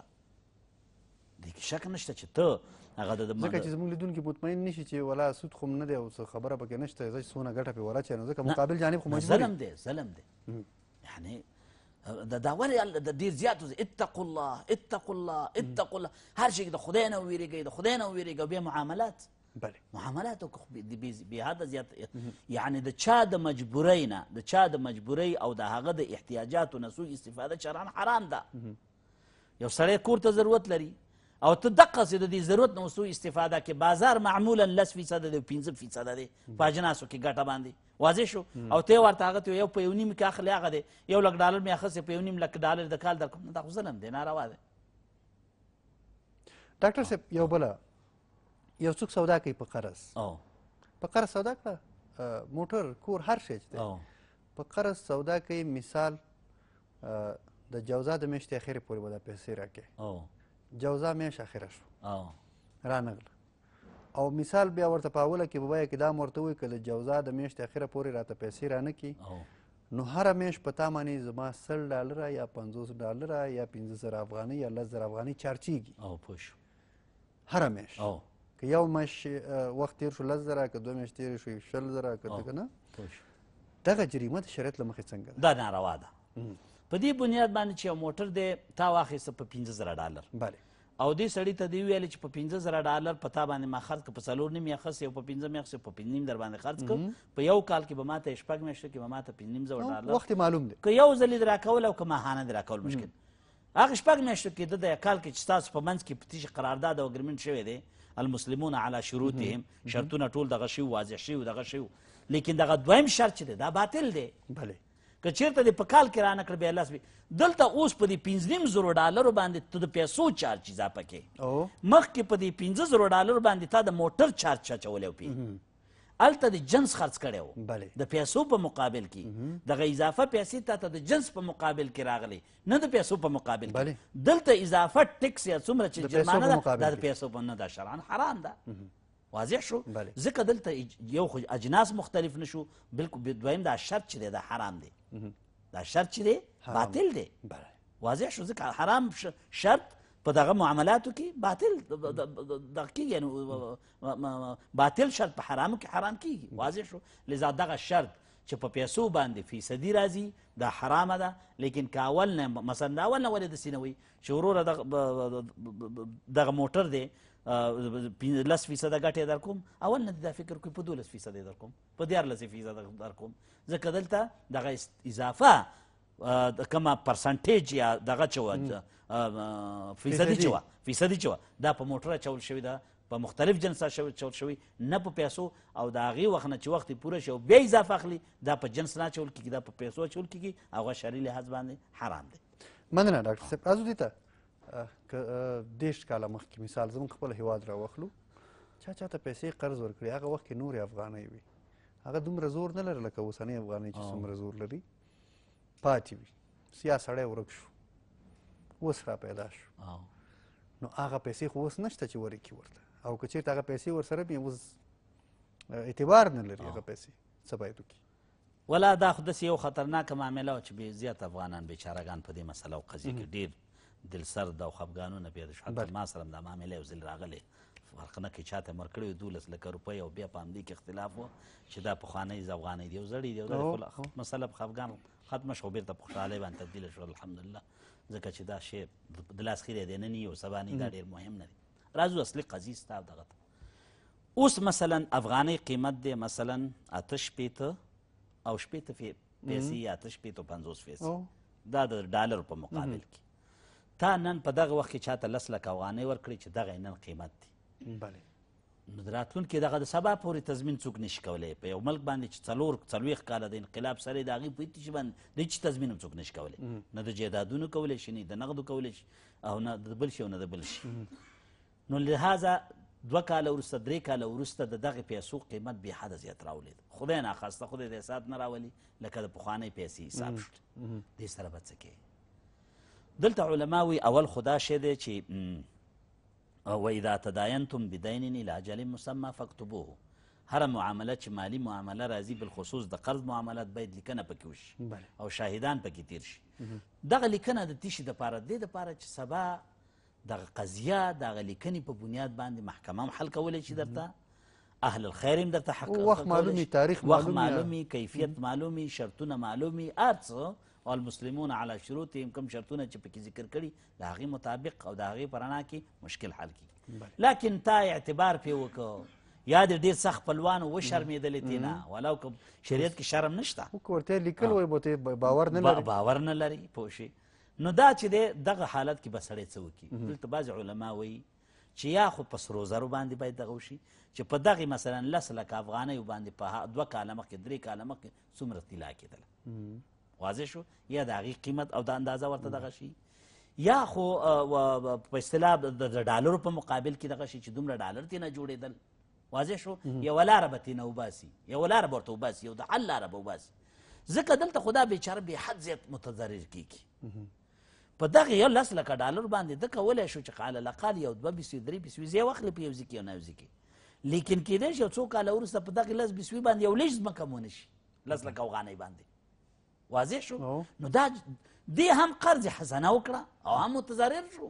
دې کې شک نشته چې ته هغه د ځکه چې زموږ لیدونکي مطمئن نشي چې ولا سود خو نه دی او څه خبره پکې نشته، زه چې څونه ګټه پې وراچوي، نو ځکه مقابل جانب خو مجبور ظلم دی، ظلم دی. یعنې دا ولې د ډېر زیات اتقوا الله اتقوا الله اتقوا الله، هر شي د خدای نه وویرېږئ، د خدای نه وویرېږئ، او بیا معاملات معاملات بهذا زیات، یعنی د چا د مجبورۍ نه، د چا د مجبورۍ او د هغه د احتیاجاتو نه سوء استفاده شرعاً حرام ده. یو سړی کور ته ضرورت لري او ته دقسې د دې ضرورت نه سوء استفاده کې، بازار معمولا لس فیصده دی، پنځه فیصده دی په اجناسو کې ګټه باندې. واضح شو؟ او ته ورته هغه ته یو په یو نیم کې اخلي، هغه دی یو لک ډالر مې اخیستی په یو نیم لک ډالر د کال درکوم، دا خو ظلم دی، ناروا دی. ډاکټر صاحب یو بله، یو څوک سودا کوي په قرض، په قرض سودا کړه، موټر، کور، هر شی چې دی په قرض سودا کوي، مثال د جوزا د میاشتې اخرې پورې به دا پیسې راکړي، جوزا میاشت اخره شو رانغله، او مثال بیا ورته په اوله کې به وایي که دا م ورته وایي که د جوزا د میاشتې اخره پورې راته پیسې رانه کړي، نو هره میاشت په تا باندې زما سل ډالره یا پنځوس ډالره یا پنځه زره افغانۍ یا لس زره افغانۍ چارجېږي هره میاشت. که یو میاشت وخت تېر شو لس زره، که دوه میاشت تېرې شوې شل زره، که که نه دغه جریمه د شریعت له مخې څنګه ده؟ دا ناروا ده. په دې بنیاد باندې چې یو موټر دی تا واخیسته په پنځه زره ډالر، بله، او دې سړي ته دې وویلې چې په پنځه زره ډالر په تا باندې ما خرڅ کړه، په څلور نیم یې اخیستی او په پنځه مې اخیستی، په پنځه نیم در باندې خرڅ کړه، په یو کال کې به ما ته شپږ میاشتو کې به ما ته پنځه نیم زره ډالر وخت معلوم دی، که یو ځل یې راکول او که ماهانه دې راکول مشکل. هغه شپږ میاشتو کې د د کال کې چې ستاسو په منځ کې په تیش قرارداد او اګریمنټ شوی دی، المسلمون علی شروطهم، شرطونه ټول دغه شوي، واضح شوي، دغه شوي، لیکن دغه دویم شرط چې دی دا باطل دی. بله، که چېرته دې په کال کې رانه کړ بیا لاس دلته اوس په دې پنځه نیم زرو ډالرو باندې ته د پیسو چارج اضافه کوې، مخکې په دې پنځه زرو ډالرو باندې تا د موټر چارج چاچولی و، پې هلته د جنس خرڅ کړی و د پیسو په مقابل کې، دغه اضافه پیسې تا ته د جنس په مقابل کې راغلی، نه د پیسو په مقابل کې. دلته اضافه ټکس یا څومره چې جرمانه ده دا د پیسو په نه ده، شرعاً حرام ده. واضح شو؟ ځکه دلته یو خو اجناس مختلف نشو، بلکل دویم دا شرط چې دی دا حرام دی، دا شرط چې دی باطل دی. واضح شو؟ ځکه حرام شرط په دغه معاملاتو کې باطل دغه کېږي، یعنې باطل شرط په حرامو کې حرام کېږي. واضح شو؟ لذا دغه شرط چې په پیسو باندې فیصدي راځي دا حرامه ده. لیکن که اول نه مثلا د اول نه ولې داسې نه وي چې وروره دغه موټر دی لس فیصده ګټې در کوم، اول نه دا فکر کوي په دولس فیصده در کوم، په دیارلسې فیصده در کوم. ځکه دلته دغه اضافه کومه پرسنټیج یا دغه چې وه فیصدي چې وه فیصدي چې وه دا په موټر اچول شوې ده، په مختلف جنس اچول شوي، نه په پیسو. او د هغې وخت نه چې وخت یې پوره شي او بیا اضافه اخلي دا په جنس نه اچول کېږي، دا په پیسو اچول کېږي، هغه شرعي لحاظ باندې حرام دی. مننه ډاکټر صاحب. راځو دې ته که دېرش کاله مخکې مثال زموږ خپل هېواد راواخلو، چا چاته پیسې قرض ورکړي، هغه وخت کې نورې افغانۍ وي، هغه دومره زور نه لري لکه اوسنۍ افغانۍ چې څومره زور لري، پاتې وي. سیا سړی ورک شو، اوس را پیدا شو، نو هغه پیسې خو اوس نشته چې ورکړي ورته، او که چېرته هغه پیسې ورسره وي اوس اعتبار نه لري هغه پیسې، څه باید وکړي؟ ولا دا خو داسې یو خطرناکه معامله وه چې بې زیات افغانان بیچارهګان په دې مسله او قضیې کې ډېر دلسرد او خفګانونه پیدا شو. حتی ما سره هم دا معامله یو ځل راغلی، فرق نه کوي چاته مړ کړي دولس لکه روپۍ، او بیا په همدې کې اختلاف و چې دا پخوانی افغانۍ دی، یو زړی دی، یو مسله په خفګان ختمه شوه، بېرته په خوشحالۍ باندې تبدیله شوه الحمدلله، ځکه چې دا شی د لاس خیری دی نه نی او سبا نی، دا ډېر مهم نه دی. راځو اصلي قضیې ستا دغه ته. اوس مثلا افغانۍ قیمت دی مثلا اته شپېته او شپېته پیسې یا اته شپېته پنځوس پیسې، دا د ډالرو په مقابل کې. تا نن په دغه وخت کې چاته لس لکه افغانۍ ورکړي چې دغه یې نن قیمت دی، نو د راتلونکي دغه د سبا پورې تضمین څوک نشي کولی. په یو ملک باندې چې څلور څلوېښت کاله د انقلاب سره د هغې په هېڅ شي باندې د هېڅ تضمین هم څوک نشي کولی، نه د جایدادونو کولی شي، نه د نغدو کولی شي، او نه د بل شي او نه د بل شي. نو لهذا دوه کاله وروسته درې کاله وروسته د دغې پیسو قیمت بې حده زیات راولید. خدای ناخواسته خدای د حساب نه راولي لکه د پخوانۍ پیسې حساب شو. دې سره به څه کوې؟ دلته علما وایي اول خو دا شی دی چې واذا تداینتم بدین الی اجل مسمى فاکتبوه. هره معامله چې مالی معامله راځي، بالخصوص د قرض معاملات، باید لیکنه پکې وشي او شاهدان پکې تیر شي. دغه لیکنه د څه شي دپاره؟ دې دپاره چې سبا دغه قضیه دغه لیکنې په بنیاد باندې محکمه هم حل کولی شي، درته اهل الخیر هم درته حق وخت معلومي، تاریخ وخت معلومي، کیفیت معلومي، شرطونه معلومي، هر څه. والمسلمون على شروطهم، کوم شرطونه چې پکې ذکر کړي د هغې مطابق او د هغې په رڼا کې مشکل حل کړي. لیکن تا اعتبار پرې وکړه، یا دې ډېر سخت خپلوان وشرمېدلې ترې نه، ولو که شریعت کې شرم نشته، ورته لیکل وایي به باور نه لري باور نه لري پوه شي. نو دا چې دی دغه حالت کې به سړی څه وکړي؟ دلته بعضې علما وایي چې یا خو په سرو زرو باندې باید دغه وشي چې په دغې مثلا لس لکه افغانیو باندې په دوه کاله مخکې درې کاله مخکې څومره طلا کېدله، واضح شو، یا د هغې قیمت او د اندازه ورته دغه شي، یا خو په اصطلاح د ډالرو په مقابل کې دغه شي چې دومره ډالر ترې نه جوړېدل، واضح شو، یوه لاره به ترې نه وباسي، یوه لاره به ورته وباسي، یو د حل لاره به وباسي. ځکه دلته خو دا بیچاره بې حد زیات متضرر کېږي. په دغه یو لس لکه ډالر باندې ده کولی شو چې علی الاقل یو دوه بیسوي درې بیسوي زی واخلي په یو ځای کې یو نه یو ځای کې، لیکن کېدای شي یو څو کاله وروسته په دغې لس بیسوي باندې یو لږ ځمکه مونه شي، لس لکه افغانۍ باندې، واضح شو. نو دا دې هم قرض حسنه وکړه او هم متضرر شو،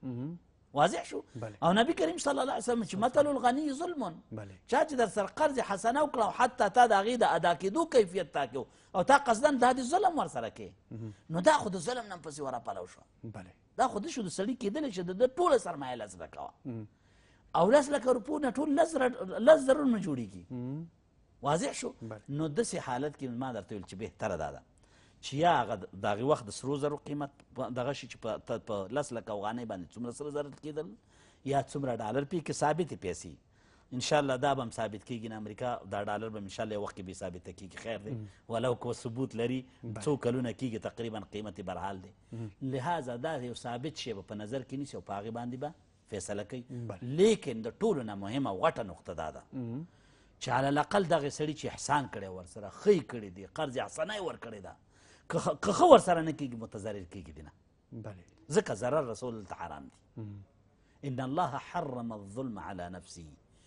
واضح شو. او نبی کریم صلی الله علیه وسلم چې مثل الغنی ظلم، چا چې در سره قرض حسنه وکړه او حتی تا د هغې د ادا کېدو کیفیت تا کې او تا قصدا دا د ظلم ورسره کې، نو دا خو د ظلم نه پسې ورپلو شو، دا خو د شو د سړي کېدلی چې د ده ټوله سرمایه لس لکه وه او لس لکه روپو نه ټول لس زرونه جوړېږي، واضح شو. نو داسې حالت کې ما درته ویل چې بهتره دا ده چې یا هغه د هغې وخت د سرو زرو قیمت دغه شي چې په لس لکه افغانۍ باندې څومره سره زر کېدل یا څومره ډالر پې کې ثابتې پیسې، انشاءالله دا به هم ثابت کېږي. نه امریکا دا ډالر به انشاءالله یو وخت کې بې ثابته کېږي، خیر دی، ولو که ثبوت لري څو کلونه کېږي تقریبا قیمت یې برحال دی. لہذا دا یو ثابت شی به په نظر کې نیسي او په هغې باندې به فیصله کوي. لیکن د ټولو نه مهمه او غټه نقطه دا ده چې علی الاقل دغې سړي چې احسان کړی ورسره، ښه یې کړی دی، قرض حسنه یې ورکړې ده، که ښه ورسره نه کېږي متضرر کېږي دی نه، ځکه ضرر رسول دلته حرام دی. ان الله حرم الظلم على نفسه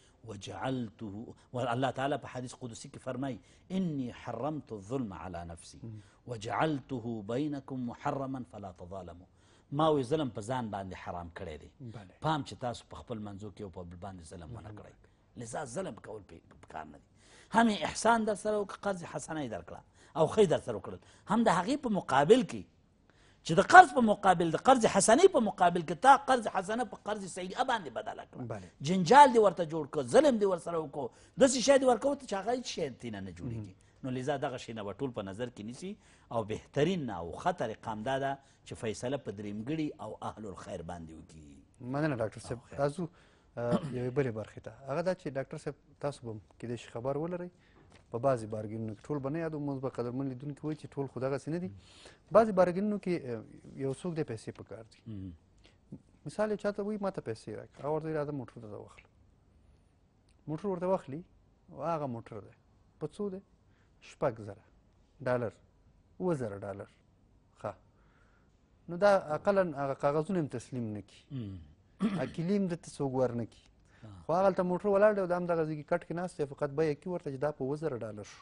وجعلته، الله تعالی په حدیث قدسی کې فرمایي انی حرمت الظلم على نفسي وجعلته بینکم محرما فلا تظالموا، ما وی ظلم په ځان باندې حرام کړی دی، پام چې تاسو په خپل منځو کې یو په بل باندې ظلم ونه کړئ، لذا ظلم کول پکار نه دي. هم یې احسان در سره وکړه، قرض حسنه یې درکړه او ښه یې در سره وکړل، هم د هغې په مقابل کې چې د قرض په مقابل د قرض حسنې په مقابل کې تا قرض حسنه په قرض سیئه باندې بدله کړه، جنجال دې ورته جوړ کړه، ظلم دې ورسره وکړو، داسې شی دې ورکوه چې هغه هېڅ شی ترېنه نه جوړېږي. نو لذا دغه شی نه به ټول په نظر کې نیسي او بهترین او ښه طریقه همدا ده چې فیصله په درېمګړي او اهل الخیر باندې وکړي. مننه ډاکټر صاحب. راځو یوې بلې برخې ته، هغه دا چې ډاکټر صاحب تاسو به کیدای شي خبر ولرئ په بعضې بارګینونو کې، ټول به نه یادوم، اوس به قدرمن لیدونکي وایي چې ټول خو دغسې نه دي. بعضې بارګینونو کې یو څوک دی پیسې پکار دي، مثال یې چاته وایي ما ته پیسې راکړه، هغه ورته وایي راځه موټر ته واخله، موټر ورته واخلي او هغه موټر دی په څو دی؟ شپږ زره ډالر، اووه زره ډالر. ښه، نو دا اقلا هغه کاغذونه هم تسلیم نه کړي، اکیلي هم درته څوک ور نه کړي، خو هغلته موټر ولاړ دی او دا همدغه ځای کې کټ کې ناست دی، فقط بیه کي ورته چې دا په اووه زره ډالر شو.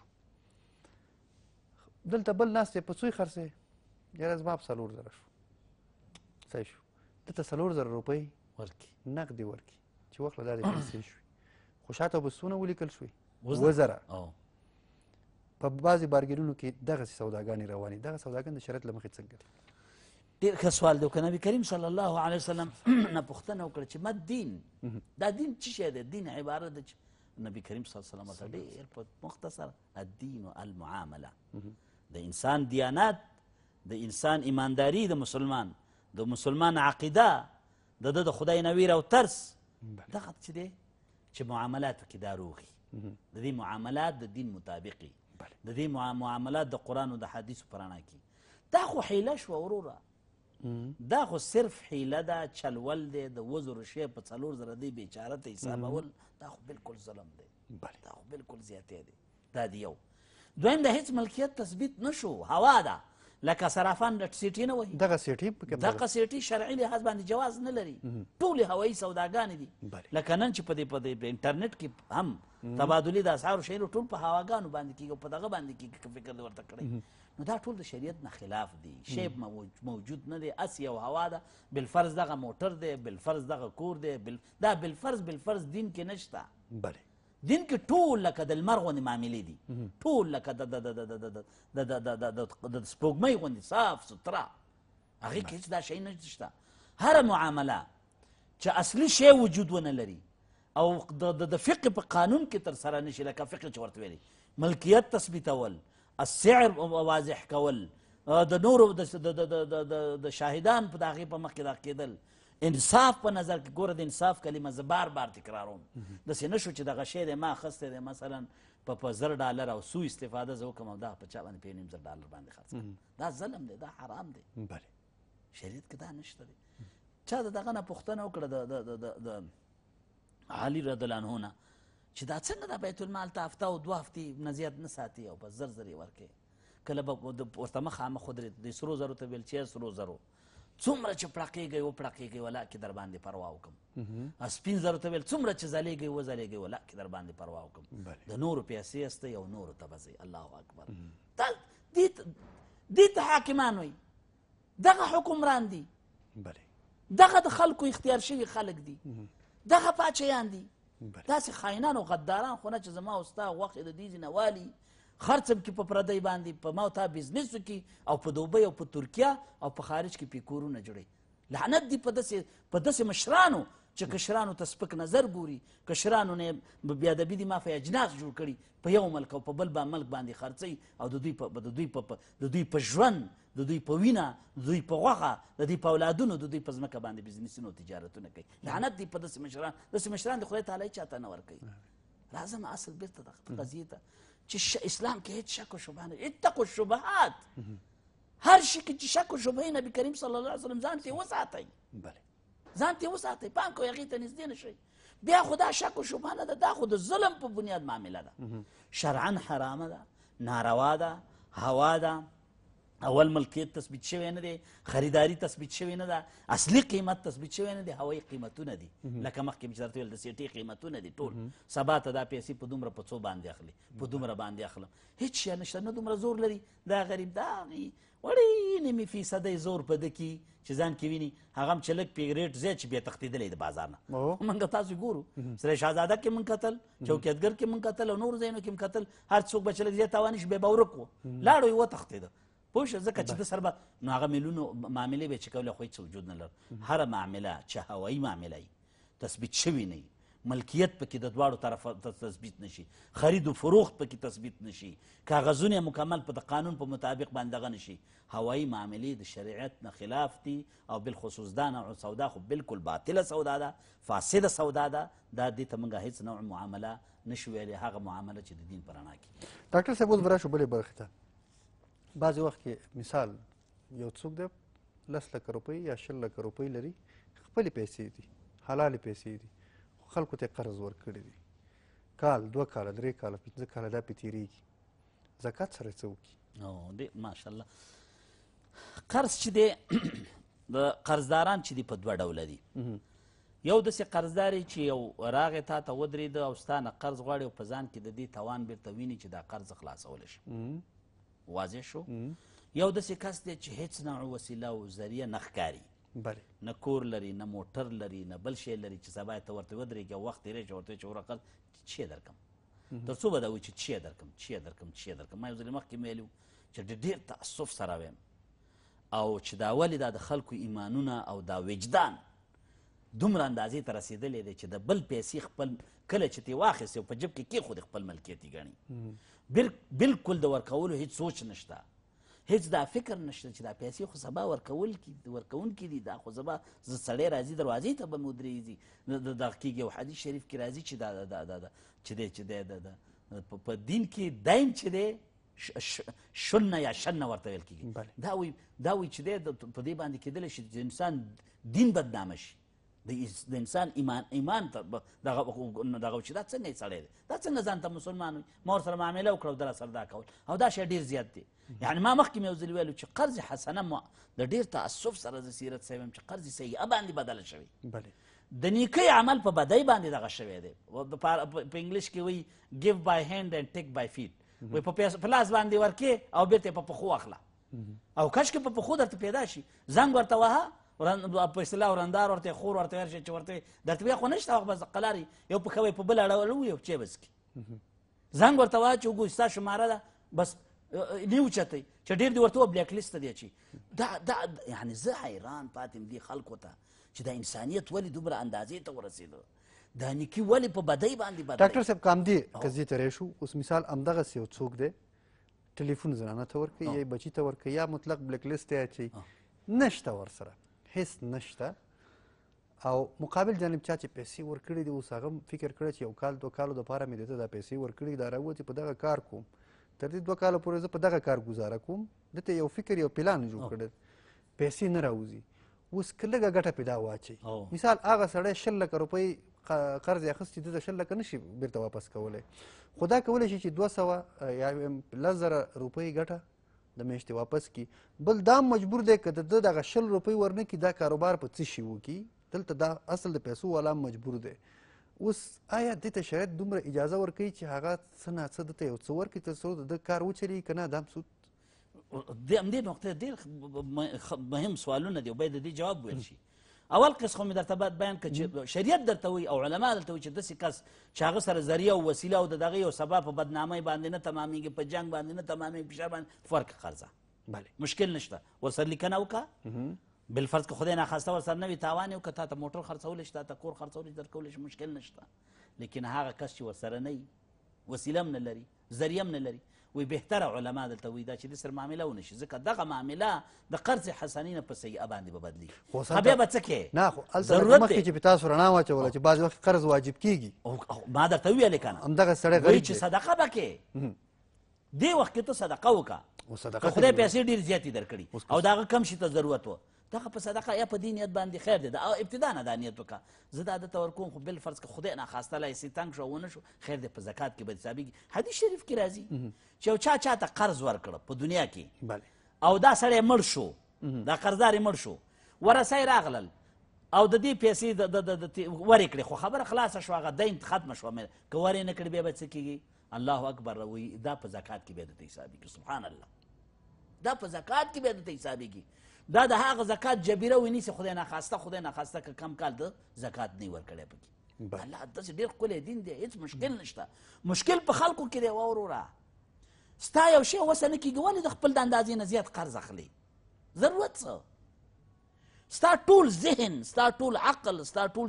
دلته بل ناست دی په څو یې خرڅوې؟ یاره زما په څلور زره شو. صحیح شو، دلته څلور زره روپۍ ورکړي نقدې ورکړي چې واخله دا دې پیسې شوي، خو شاته به څونه ولیکل شوي؟ اووه زره. په بعضې بارګینونو کې دغسې سوداګانې روانې، دغه سوداګانې د شریعت له مخې څنګه دي؟ ډېر ښه سوال دی. که نبي کریم صلی الله علیه وسلم نه پوښتنه وکړه چې ما دین، دا دین څه شی دی؟ دین عبارت ده چې نبي کریم صلی الله علیه وسلم ورته ډېر په مختصر الدین المعامله، د انسان دیانت، د انسان ایمانداري، د مسلمان د مسلمان عقیده، د ده د خدای نه ویره او ترس، دغه څه دی چې معاملاتو کې دا روغي، د دې معاملات د دین مطابقي، د دې معاملات د قرآن او د حدیثو په رڼا کې. دا خو حیله شوه وروره، دا خو صرف حیله ده، چلول دی، د اووه زرو شی په څلور زره دی بیچاره ته حسابول، دا خو بالکل ظلم دی، دا خو بالکل زیاتی دی. دا دی یو. دویم د هیڅ ملکیت تثبیت نه شو، هوا ده، لکه صرافان ډټ سیټي نه وایي، دغه سیټي دغه سیټي شرعي لحاظ باندې جواز نه لري، ټولې هوایي سوداګانې دي. لکه نن چې په دې په دې انټرنیټ کې هم تبادلې د اسعارو شیانو ټول په هواګانو باندې کېږي او په دغه باندې کېږي، که فکر دې ورته کړی، نو دا ټول د شریعت نه خلاف دي، شی موجود نه دی، اس یو هوا ده، بالفرض دغه موټر دی، بالفرض دغه کور دی، دا بالفرض بالفرض دین کې نشته. بله دین کې ټول لکه د لمر غوندې معاملې دي، ټول لکه د سپوږمۍ غوندې صاف سوتره، هغې کې هېڅ دا شی نشته. هره معامله چې اصلي شی وجود ونه لري او د فقه په قانون کې تر سره نشي، لکه فقه چې ورته ویلي ملکیت تثبیتول، السعر واضح کول، د نورو د شاهدان په د هغې په مخ کې دا کېدل، انصاف په نظر کې ګوره. د انصاف کلمه زه بار بار تکراروم، داسې نه شو چې دغه شی دی ما اخیستی دی مثلا په زر ډالر او سو استفاده زه وکړم او دغه په چا باندې په یو نیم زر ډالر باندې خرڅ کړم، دا ظلم دی، دا حرام دی. بله شریعت کې دا نشته دی. چا د دغه نه پوښتنه وکړه د علي رضی الله عنه نه چې دا څنګه دا بیت المال ته هفته او دوه هفتې نه زیات نه ساتي او بس زر زر یې ورکوي، کله به ورته مخامخ ودرېد، د سرو زرو ته ویل چې سرو زرو څومره چې پړقېږئ وپړقېږئ ولاکې در باندې پروا وکړم، سپین زرو ته ویل څومره چې ځلېږئ وځلېږئ ولاکې در باندې پروا وکړم، د نورو پیسې استئ او نورو ته به ځئ. الله اکبر. دې ته حاکمان وایي، دغه حکمران دي، دغه د خلکو اختیار شوي خلک دي، دغه پاچیان دي، داسې خاینان او غداران خو نه چې زما او ستا غوښې د دې ځینه والي خرڅم کې په پردی باندې په ما او تا بزنس وکړي او په دوبۍ او په ترکیه او په خارج کې پې کورونه جوړوي. لعنت دي په داسې په داسې مشرانو چې کشرانو ته سپک نظر ګوري، کشرانو نه بېادبي دماغ اجناس جوړ کړي، په یو ملک او په بل ملک باندې خرڅوي او د دوی په د دوی په د دوی په ژوند، د دوی په وینه، د دوی په غوښه، د دوی په اولادونو، د دوی په ځمکه باندې بزنسونه او تجارتونه کوي. لعنت دي په داسې مشران، داسې مشران د خدای تعالی چاته نه ورکوي. راځم اصل بېرته دغه قضیې ته چې اسلام کې هېڅ شک و شبهه نه، اتقوا الشبهات، هر شي کې چې شک و شبهې نبي کریم صلی الله علیه وسلم ځان ته وساتئ، ځان ته وساتئ، پام کوئ هغې ته نږدې نه شئ. بیا خو دا شک و شبهه نه ده، دا خو د ظلم په بنیاد معامله ده، شرعا حرامه ده، ناروا ده، هوا ده، اول ملکیت تثبیت شوی نه دی، خریداري تثبیت شوی نه ده، اصلي قیمت تثبیت شوی نه دی، هوایي قیمتونه دي لکه مخکې مې چې درته ویل د سیټي قیمتونه دي ټول. سبا ته دا پیسې په دومره په څو باندې اخلي، په دومره باندې اخلم، هېڅ شی نشته، نه دومره زور لري دا غریب، دا هغې وړې نیمې فیصدۍ زور په ده کې چې ځان کې ویني، هغه هم چې لږ پې ریټ زیات چې بیا تښتېدلی د بازار نه. موږ تاسو ګورو سره شهزاده کې موږ کتل، چوکیتګر کې موږ کتل او نورو ځایونو کې موږ کتل، هر څوک به چې لږ زیات تاواني شي بیا به ورک و، لاړو یې وتښتېده. پوه شوه، ځکه چې ده سره به نو هغه میلونو معاملې به یې چې کولې خو هېڅ وجود نه لر. هره معامله چې هوایي معامله وي تثبیت شوي نه وي، ملکیت پکې د دواړو طرفه تثبیت نشي، خرید و فروخت پکې تثبیت نشي، کاغذونه مکمل په د قانون په مطابق باندې دغه نشي، هوایي معاملې د شریعت نه خلاف دي، او بالخصوص دا نوع سودا خو بالکل باطله سودا ده، فاسده سودا ده، دا دې ته موږ هېڅ نوع معامله نشو ویلی، هغه معامله چې د دین په رڼا کې. ډاکټر صاحب اوس به راشو بلې برخې ته. بعضې وخت کې مثال یو څوک دی لس لکه روپۍ یا شل لکه روپۍ لري، خپلې پیسې دي، حلالې پیسې دي، خو خلکو ته یې قرض ورکړي دي، کال دوه کاله درې کاله پنځه کاله دا پې تېرېږي، زکات سره څه وکړي؟ ډېر ماشاءالله. قرض چې دی د قرضداران چې دي په دوه ډوله دي. یو داسې قرضدار چې یو راغی تا ته ودرېده او ستا نه قرض غواړي او په ځان کې د دې توان بیرته ویني چې دا قرض خلاصولی شي. واضح شو. یو داسې کس دی چې هېڅ نوع وسیله او ذریعه نه ښکاري، نه کور لري، نه موټر لري، نه بل شی لري چې سبا ته ورته ودرېږي او وخت تېری شي ورته وایي چې وره قرض چې یې درکړم، تر څو به دا وایي چې چې یې درکړم چې یې درکړم چې یې درکړم. ما یو ځلې مخکې مې ویلي وو چې ډېر تاسف سره ویم او چې دا ولې دا د خلکو ایمانونه او دا وجدان دومره اندازې ته رسېدلی دی چې د بل پیسې خپل کله چې ترې واخیستې او په جب کې کېښودې خپل ملکیت یې ګڼي، بالکل د ورکولو هېڅ سوچ نشته، هېڅ دا فکر نشته چې دا پیسې خو سبا ورکول ورکوونکي دي، دا خو سبا زه سړی راځي دروازې ته به مې ودرېږي، دغه کېږي. او حدیث شریف کې راځي چې دا چې دی چې دی په دین کې دایم چې دی شنه یا شنه ورته ویل کېږي، دا وایي دا وایي چې دی په دې باندې کېدلی شي چې انسان دین بدنامه شي، د انسان ایمان ایمان ته دغه دغه چې دا څنګه یې سړی دی، دا څنګه ځان ته مسلمان وي، ما ورسره معامله وکړه او ده راسره دا کول، او دا شی ډېر زیات دی. یعنې ما مخکې مې یو ځل ویلو چې قرض حسنه د ډېر تعصب سره د سیرت صاحب یم چې قرض سیئه باندې بدله شوي، د نیکۍ عمل په بدۍ باندې دغه شوی دی. په انګلیش کې وایي ګیو بای هینډ اینډ ټیک بای فیټ، وایي په لاس باندې ورکې او بیرته یې په پښو اخله، او کشکې په پښو درته پیدا شي زنګ ورته وهه، په اصطلاح ورندار ورته خور ورته ورشي چې ورته درته بیا خو نشته وخت بس قلاري یو پښه به یې په بل اړولو یو چی بس کي زنګ ورته وایه چې وګورئ ستا شماره ده بس نه اوچتئ چې ډېر دې ورته ووایه بلیک لیست ته دی اچي. دا دا یعنې زه حیران پاتې م دې خلکو ته چې دا انسانیت ولې دومره اندازې ته ورسېده، دا نیکي ولې په بدۍ باندې بدلوي. ډاکټر صاحب که همدې قضیې ته راشو، اوس مثال همدغسې یو څوک دی ټلیفون زنانه ته ورکوي یا بچي ته ورکوي یا مطلق بلیک لیست ته یې اچوي، نشته ورسره هېڅ نشته، او مقابل جانب چا چې پیسې ورکړي دي اوس هغه فکر کړی چې یو کال دوه کالو دپاره مې دته دا پیسې ورکړي دا راووتې په دغه کار کوم، تر دې دوه کاله پورې زه په دغه کار ګزاره کوم، دته یو فکر یو پلان جوړ کړی پیسې نه راوځي. اوس که لږه ګټه پې دا واچوي، مثال هغه سړی شل لکه روپۍ قرض یې اخیستي دته شل لکه نشي بیرته واپس کولی، خو دا کولی شي چې دوه سوه یا لس زره روپۍ ګټه د میاشتې واپس کړي، بل دا مجبور دی که د ده دغه شل روپۍ ورنه کړي دا کاروبار په څه شي وکړي، دلته دا اصل د پیسو والا مجبور دی. اوس آیا دې ته شرایط دومره اجازه ورکوي چې هغه څه نه څه دته یو څه ورکړي تر څو د ده کار وچلېږي که نه دا هم سود؟ همدې نقطې ډېر مهم سوالونه دي او باید د دې جواب ویل شي. اول قسم خو مې درته باید بیان کړه چې شریعت درته وایي او علما درته وایي چې داسې کس چې هغه سره ذریعه او وسیله او د دغه یو سبب په بدنامۍ باندې نه تمامېږي، په جنګ باندې نه تمامېږي، فشار باندې فرق قرضه مشکل نشته، ورسره لیکنه وکړه بالفرض که خدای ناخواسته ورسره نه وي تاوان یې وکړه، تا ته موټر خرڅولی شي، تا ته کور خرڅولی شي، درکولی شي، مشکل نشته. لیکن هغه کس چې ورسره نه وي، وسیله هم نه لري، ذریعه هم نه لري، وی بهتره علما دلته وایي دا چې دې سره معامله ونه شي، ځکه دغه معامله د قرض حسنې نه په سیئه باندې به بدلېږي. بیا به څه کوې؟ نه خو هلته مخکې چې پې تاسو رڼا واچوله چې بعضې وخت قرض واجب کېږي، ما درته وویلې که نه همدغه سړی وایي چې صدقه به کې دې وخت کې ته صدقه وکړه، که خدای پیسې ډېر زیاتې درکړي او د هغه کم شي ته ضرورت و، دغه په صدقه یا په دې نیت باندې خیر دی، او ابتدا نه دا نیت وکړه زه دا دته ورکوم، خو بالفرض که خدای ناخواسته لایسې تنګ شو ونه شو خیر دی، په زکات کې به حسابېږي. حدیث شریف کې راځي چې یو چا چا ته قرض ورکړه په دنیا کې او دا سړی مړ شو دا قرضدار یې مړ شو ورسای راغلل او د دې پیسې ورې کړې خو خبره خلاصه شوه هغه دین ختمه شوه که ورې نه کړې بیا به څه کېږي الله اکبر وایي دا په زکات کې بیا درته حسابېږي سبحان الله دا په زکات کې بیا درته حسابېږي دا د هغه زکات جبیره ونیسي خدای ناخواسته خدای ناخواسته که کم کال د زکات نه ورکړی پکې الله داسې ډېر ښکلی دین دی هېڅ مشکل نشته مشکل په خلکو کې دی وروره ستا یو شی وسه نه کېږي ولې د خپل د اندازې نه زیات قرض اخلي ضرورت څه ستا ټول ذهن ستا ټول عقل ستا ټول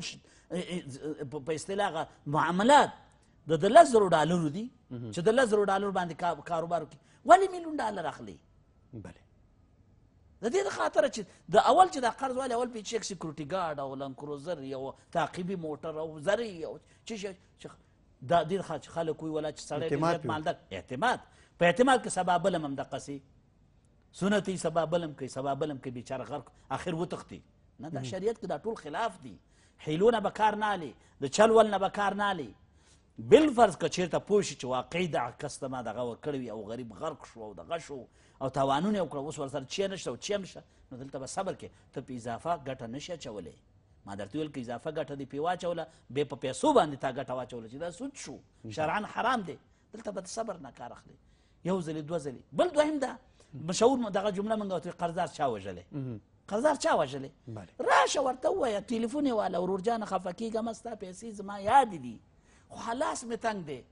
په اصطلاح معاملات د د لس زرو ډالرو دي چې د لس زرو ډالرو باندې کاروبار وکړي ولې میلیون ډالر اخلي بله د دې د خاطره چې د اول چې دا قرض والی اول پې چیک سیکورټي ګارډ او لنکروزر یو تعقیبي موټر او زرې او چې شی دا دې خاطر چې خلک وایي ولا چې سړی ډېر مالدار اعتماد په اعتماد کې سبا بل هم دقسې سنت یې سبا بل هم کوي سبا بل هم کوي بیچاره غرق اخر وتښتي نه دا شریعت کې دا ټول خلاف دي حیلونه به کار نه هلي د چل ول نه به کار نه هلي بالفرض که چېرته پوه شي چې واقعي دغه کس ته ما دغه ورکړی وي او غریب غرق شو او دغه شو او تاوانونه یې وکړه اوس ورسره چی نشته او چی هم نشته نو دلته به صبر کې ته په اضافه ګټه نشي اچولی ما درته ویل که اضافه ګټه دې پې واچوله بې په پیسو باندې تا ګټه واچوله چې دا سود شو شرعا حرام دی دلته به د صبر نه کار اخلي یو ځلې دوه ځلې بل دویم ده مشهور دغه جمله موږ ورته قرضدار چا وژلی قرضدار چا وژلی راشه ورته ووایه تلیفون یې واله ورور جانه خفه کېږم ستا پیسې زما یادې دي خو حلاس مې تنګ دی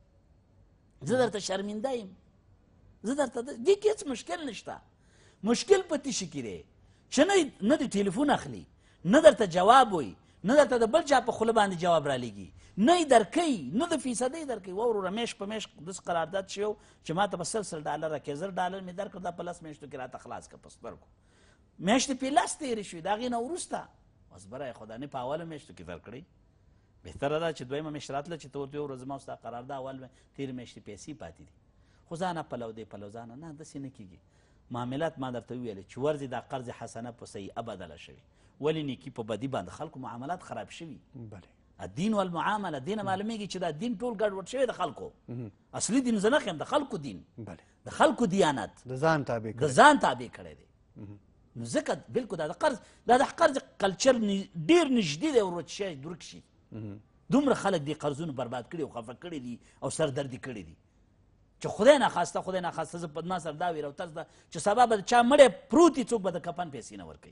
زه درته شرمنده یم زه درته دې کې هېڅ مشکل نشته مشکل په تشي کې دی چې نه د ټلیفون اخلي نه درته جواب وایي نه درته د بل چا په خوله باندې جواب رالیږي نه یې درکوي نه د فیصدۍ درکوي ووروره میاشت په میاشت داسې قرارداد شوی چې ما ته به سل سل ډالر راکړې زر ډالر مې درکړه دا په لس میاشتو کې راته خلاص کړه په سترګو میاشتې پې لس تېرې شوې د هغې نه وروسته بس بره خدا نه په اوله میاشتو کې درکړئ بهتره ده چې دویمه میاشت راتله چې ته ورته ووایې زما ستا قرارداد اول تېرې میاشتې پیسې پاتې دي خو ځانه پلو دی پلو ځانه نه داسې نه کېږي معاملات ما درته وویلې چې ورځې دا قرض حسنه په صحیحه بدله شوي ولې نیکي په بدي باندې خلکو معاملات خراب شوي الدین والمعامله دینه معلومیږي چې دا دین ټول ګډوډ شوی د خلکو اصلي دین زه نه ښیم د خلکو دین د خلکو دیانت د ځان تابع د ځان تابع کړی دی نو ځکه بلکل دا د قرض دا د قرض کلچر ډېر نږدې دی ورو چې شی درک شي دومره خلک دې قرضونه برباد کړي او خفه کړي دي او سردردي کړي دي چې خدای ناخواسته خدای ناخواسته زه په ما سره دا ویره او تاسو ته چې سبا به چا مړی پروت وي څوک به د کفن پیسې نه ورکوي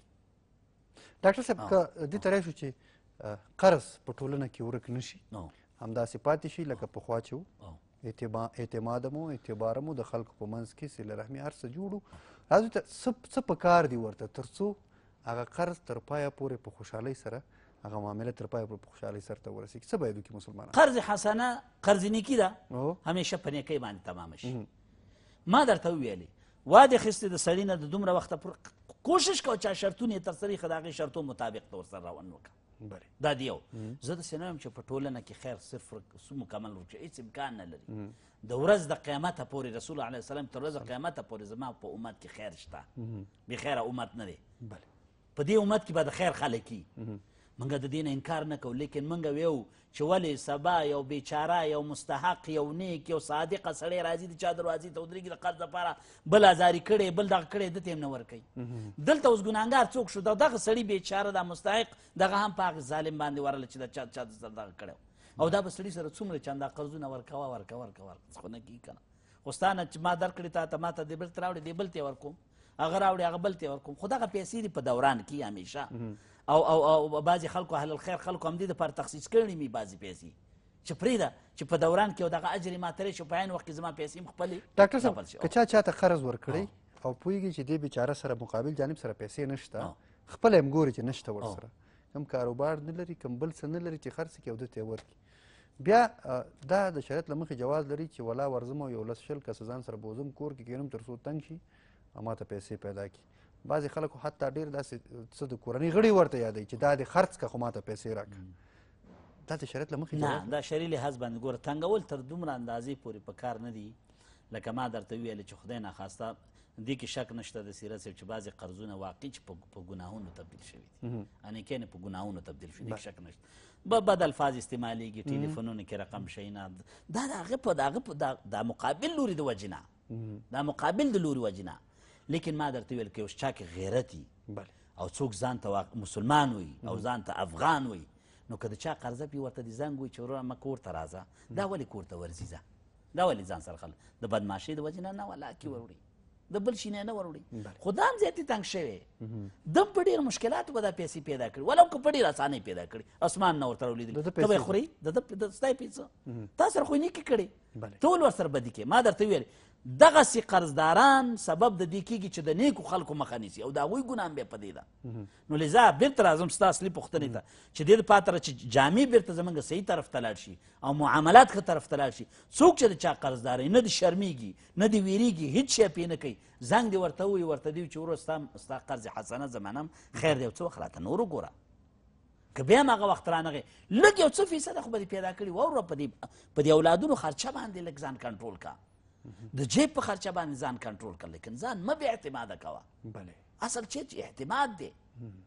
ډاکټر صاحب که دې ته راشو چې قرض په ټولنه کې ورک نه شي همداسې پاتې شي لکه پخوا چې و اعتماد مو اعتبار مو د خلکو په منځ کې صله رحمي هر څه جوړ و راځو ته څه پکار دي ورته تر څو هغه قرض تر پایه پورې په خوشحالۍ سره هغه معامله تر پایه پورې په خوشحالۍ سره ته ورسېږي څه باید وکړي مسلمانان قرض حسنه قرض نیکي ده همیشه په نیکۍ باندې تمامه شي ما درته وویلې واده اخیستې د سړي نه د دومره وخته پورې کوشش کوه چې شرطونه یې تر سره ایښه د هغې شرطو مطابق ته ورسره روان وکړه دا دی یو زه داسې نه یم چې په ټولنه کې خیر صرف مکمل ورکړي هېڅ امکان نه لري د ورځ د قیامته پورې رسول الله علیه وسلم تر ورځ قیامته پورې زما په امت کې خیر شته بې خیره امت نه دی په دې امت کې به د خیر خلک وي موږ د دې نه انکار نه کوو لیکن موږ ویو چې ولې سبا یو بیچاره یو مستحق یو نیک یو صادقه سړی راځي د چا دروازې ته ودرېږي د قرض لپاره بل ازاري کړی بل دغه کړی ده ته یې هم نه ورکوي دلته اوس ګناهګار څوک شو دغه سړي بیچاره دا مستحق دغه هم په هغه ظالم باندې ورله چې د چا چا سره دغه کړی او دا به سړي سره څومره چنده قرضونه ورکوه ورکوه ورکوه ورکوه خو نه کېږي که نه خو ستا نه چې ما درکړې تا ته ما ته دې بل ته راوړې دې بل ته یې ورکوم هغه راوړې هغه بل ته یې ورکوم خو دغه پیسې دي په دوران کې همیشه او او او بعضې خلکو اهل الخیر خلکو همدې دپاره تخصیص کړي مي بعضې پیسې چې پرېږده چې په دوران کې او دغه اجر یې ماته راشي په عین وخت کې زما پیسې هم خپلې ډاکټر صاحب که چا چاته قرض ورکړی او پوهېږي چې دې بیچاره سره مقابل جانب سره پیسې نشته خپله هم ګوري چې نشته ورسره کم کاروبار نه لري کم بل څه نه لري چې خرڅ کړي او ده ته یې ورکړي بیا دا د شریعت له مخې جواز لري چې ولا ورځم او یو لس شل کسه ځان سره بوزم کور کې کښېنم تر څو تنګ شي او ما ته پیسې پیدا کړي بعضې خلکو حتی ډېر داسې څه د کورنۍ غړي ورته یادوي چې دا دې خرڅ کړه خو ما ته پیسې راکړه دا د شریعت له مخې نه دا شرعي لحاظ باندې ګوره تنګول تر دومره اندازې پورې په کار نه دي لکه ما درته وویلې چې خدای ناخواسته دې کې شک نشته د سیرت صاحب چې بعضې قرضونه واقعي چې په ګناهونو تبدیل شوي دي انیکین په ګناهونو تبدیل شوي دي شک نشته بد الفاظ استعمالیږي ټلیفونونو کې رقم شیونه دا د هغه په د هغه په دا مقابل لوري د وجې نه دا مقابل د لوري وجې نه لیکن ما درته ویل که یو چا کې غیرت وي بله او څوک ځان ته مسلمان وي او ځان ته افغان وي نو که د چا قرضه پي ورته د زنګ وي چې وروره مه کور ته راځه دا ولې کور ته ورځي ځه دا ولې ځان سره خلک د بدماشۍ د وجې نه نه ولاکې وروړي د بل شي نه نه وروړي خو دا هم زیاتې تنګ شوی دم په ډېر مشکلاتو به دا پیسې پیدا کړي ولو که په ډېر اسانۍ پیدا کړي اسمان نه ورته راولیدلي ته به یې خورې د ستا یې پیسه تا سره خو یې نیکې کړې ټول ورسره بدي کوې ما درته ویل دغسې قرضداران سبب د دې کېږي چې د نیکو خلکو مخه نیسي او د هغوی ګناه هم بیا په دې ده نو لذا بېرته راځم ستا اصلي پوښتنې ته چې دې دپاره چې جامې بېرته زموږ صحیح طرف ته لاړ شي او معاملات ښه طرف ته لاړ شي څوک چې د چا قرضدارۍ نه دې شرمېږي نه دې ویرېږي هېڅ شی پې نه کوي زنګ دې ورته ووایي ورته دې وي چې ورو ستا قرض حسنه زمانه هم خیر دی یو څه وخت راته نور وګوره که بیا هم هغه وخت رانغی لږ یو څه فیصده خو به دې پیدا کړي واوره په دې اولادونو خرچه باندې لږ ځان کنټرول کا د جیب په خرچه باندې ځان کنټرول کړه لیکن ځان مه بې اعتماده کوه اصل چې اعتماد دی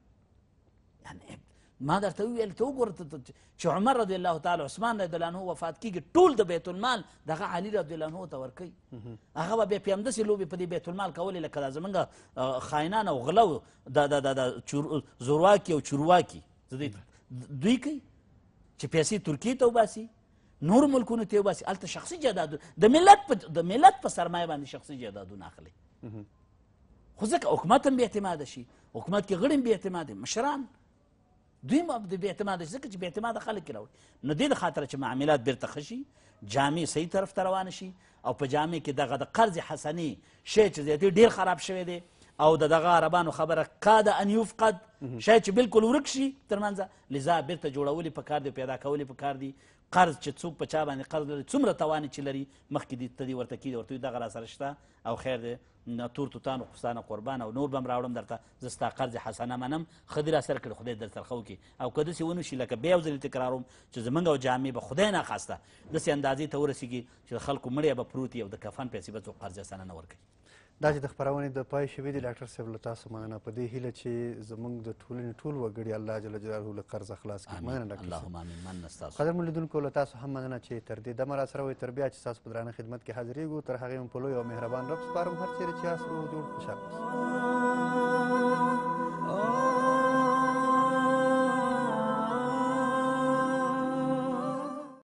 یعنی ما درته وویل ته وګوره چې عمر رضی الله تعالی عثمان رضی الله عنه وفات کېږي ټول د بیت المال دغه علي رضی الله عنه ته ورکوي هغه به بیا پې همداسې لوبې په دې بیت المال کولې لکه دا زمونږ خاینان او غلو د زورواکي او چورواکي دوی کوي چې پیسې ترکیې ته وباسي نور ملکونو ته وباسي هلته شخصي جایدادونه د ملت په د ملت په سرمایه باندې شخصي جایدادونه اخلي خو ځکه حکومت هم بې اعتماده شي حکومت کې غړي هم بې اعتماده مشران دوی هم د بې اعتماده شي ځکه چې بې اعتماده خلک یې راوړي نو دې د خاطره چې معاملات بېرته ښه شي جامې صحیح طرف ته روانه شي او په جامې کې دغه د قرض حسنې شی چې زیاتې ډېر خراب شوی دی او د دغه عربانو خبره کاده ان یفقد شاید چې بالکل ورک شي تر منځه لذا بیرته جوړول یې پکار دی پیدا کول یې پکار دی قرض چې څوک په چا باندې قرض لري څومره توان چې لري مخکې دې ته دې ورته کېږي ورته وي دغه راسره شته او خیر دی تور توتان خو ستانه قربان او نور به هم راوړم درته زه ستا قرض حسنه منم ښه دې راسره کړي خدای در سره ښه وکړي او که داسې ونه شي لکه بیا یو ځلې تکراروم چې زموږ او جامې به خدای ناخواسته داسې اندازې ته ورسېږي چې د خلکو مړی به پروت وي او د کفن پیسې به څوک قرض حسنه نه ورکوي دا چې د خپرونې د پای شوي دي ډاکټر صاحب له تاسو مننه په دې هیله چې زموږ د ټولنې ټول وګړي الله جل جلاله له قرضه خلاص کړي مننه ډاکټر اللهم امین مننه ستاسو قدرمن لیدونکو له تاسو هم مننه چې تر دې دمه راسره وئ تر بیا چې ستاسو په درانه خدمت کې حاضرېږو تر هغې مو په لوی او مهربان رب سپارم هر چیرې چې یاست روغ جوړ خوشحاله اوسئ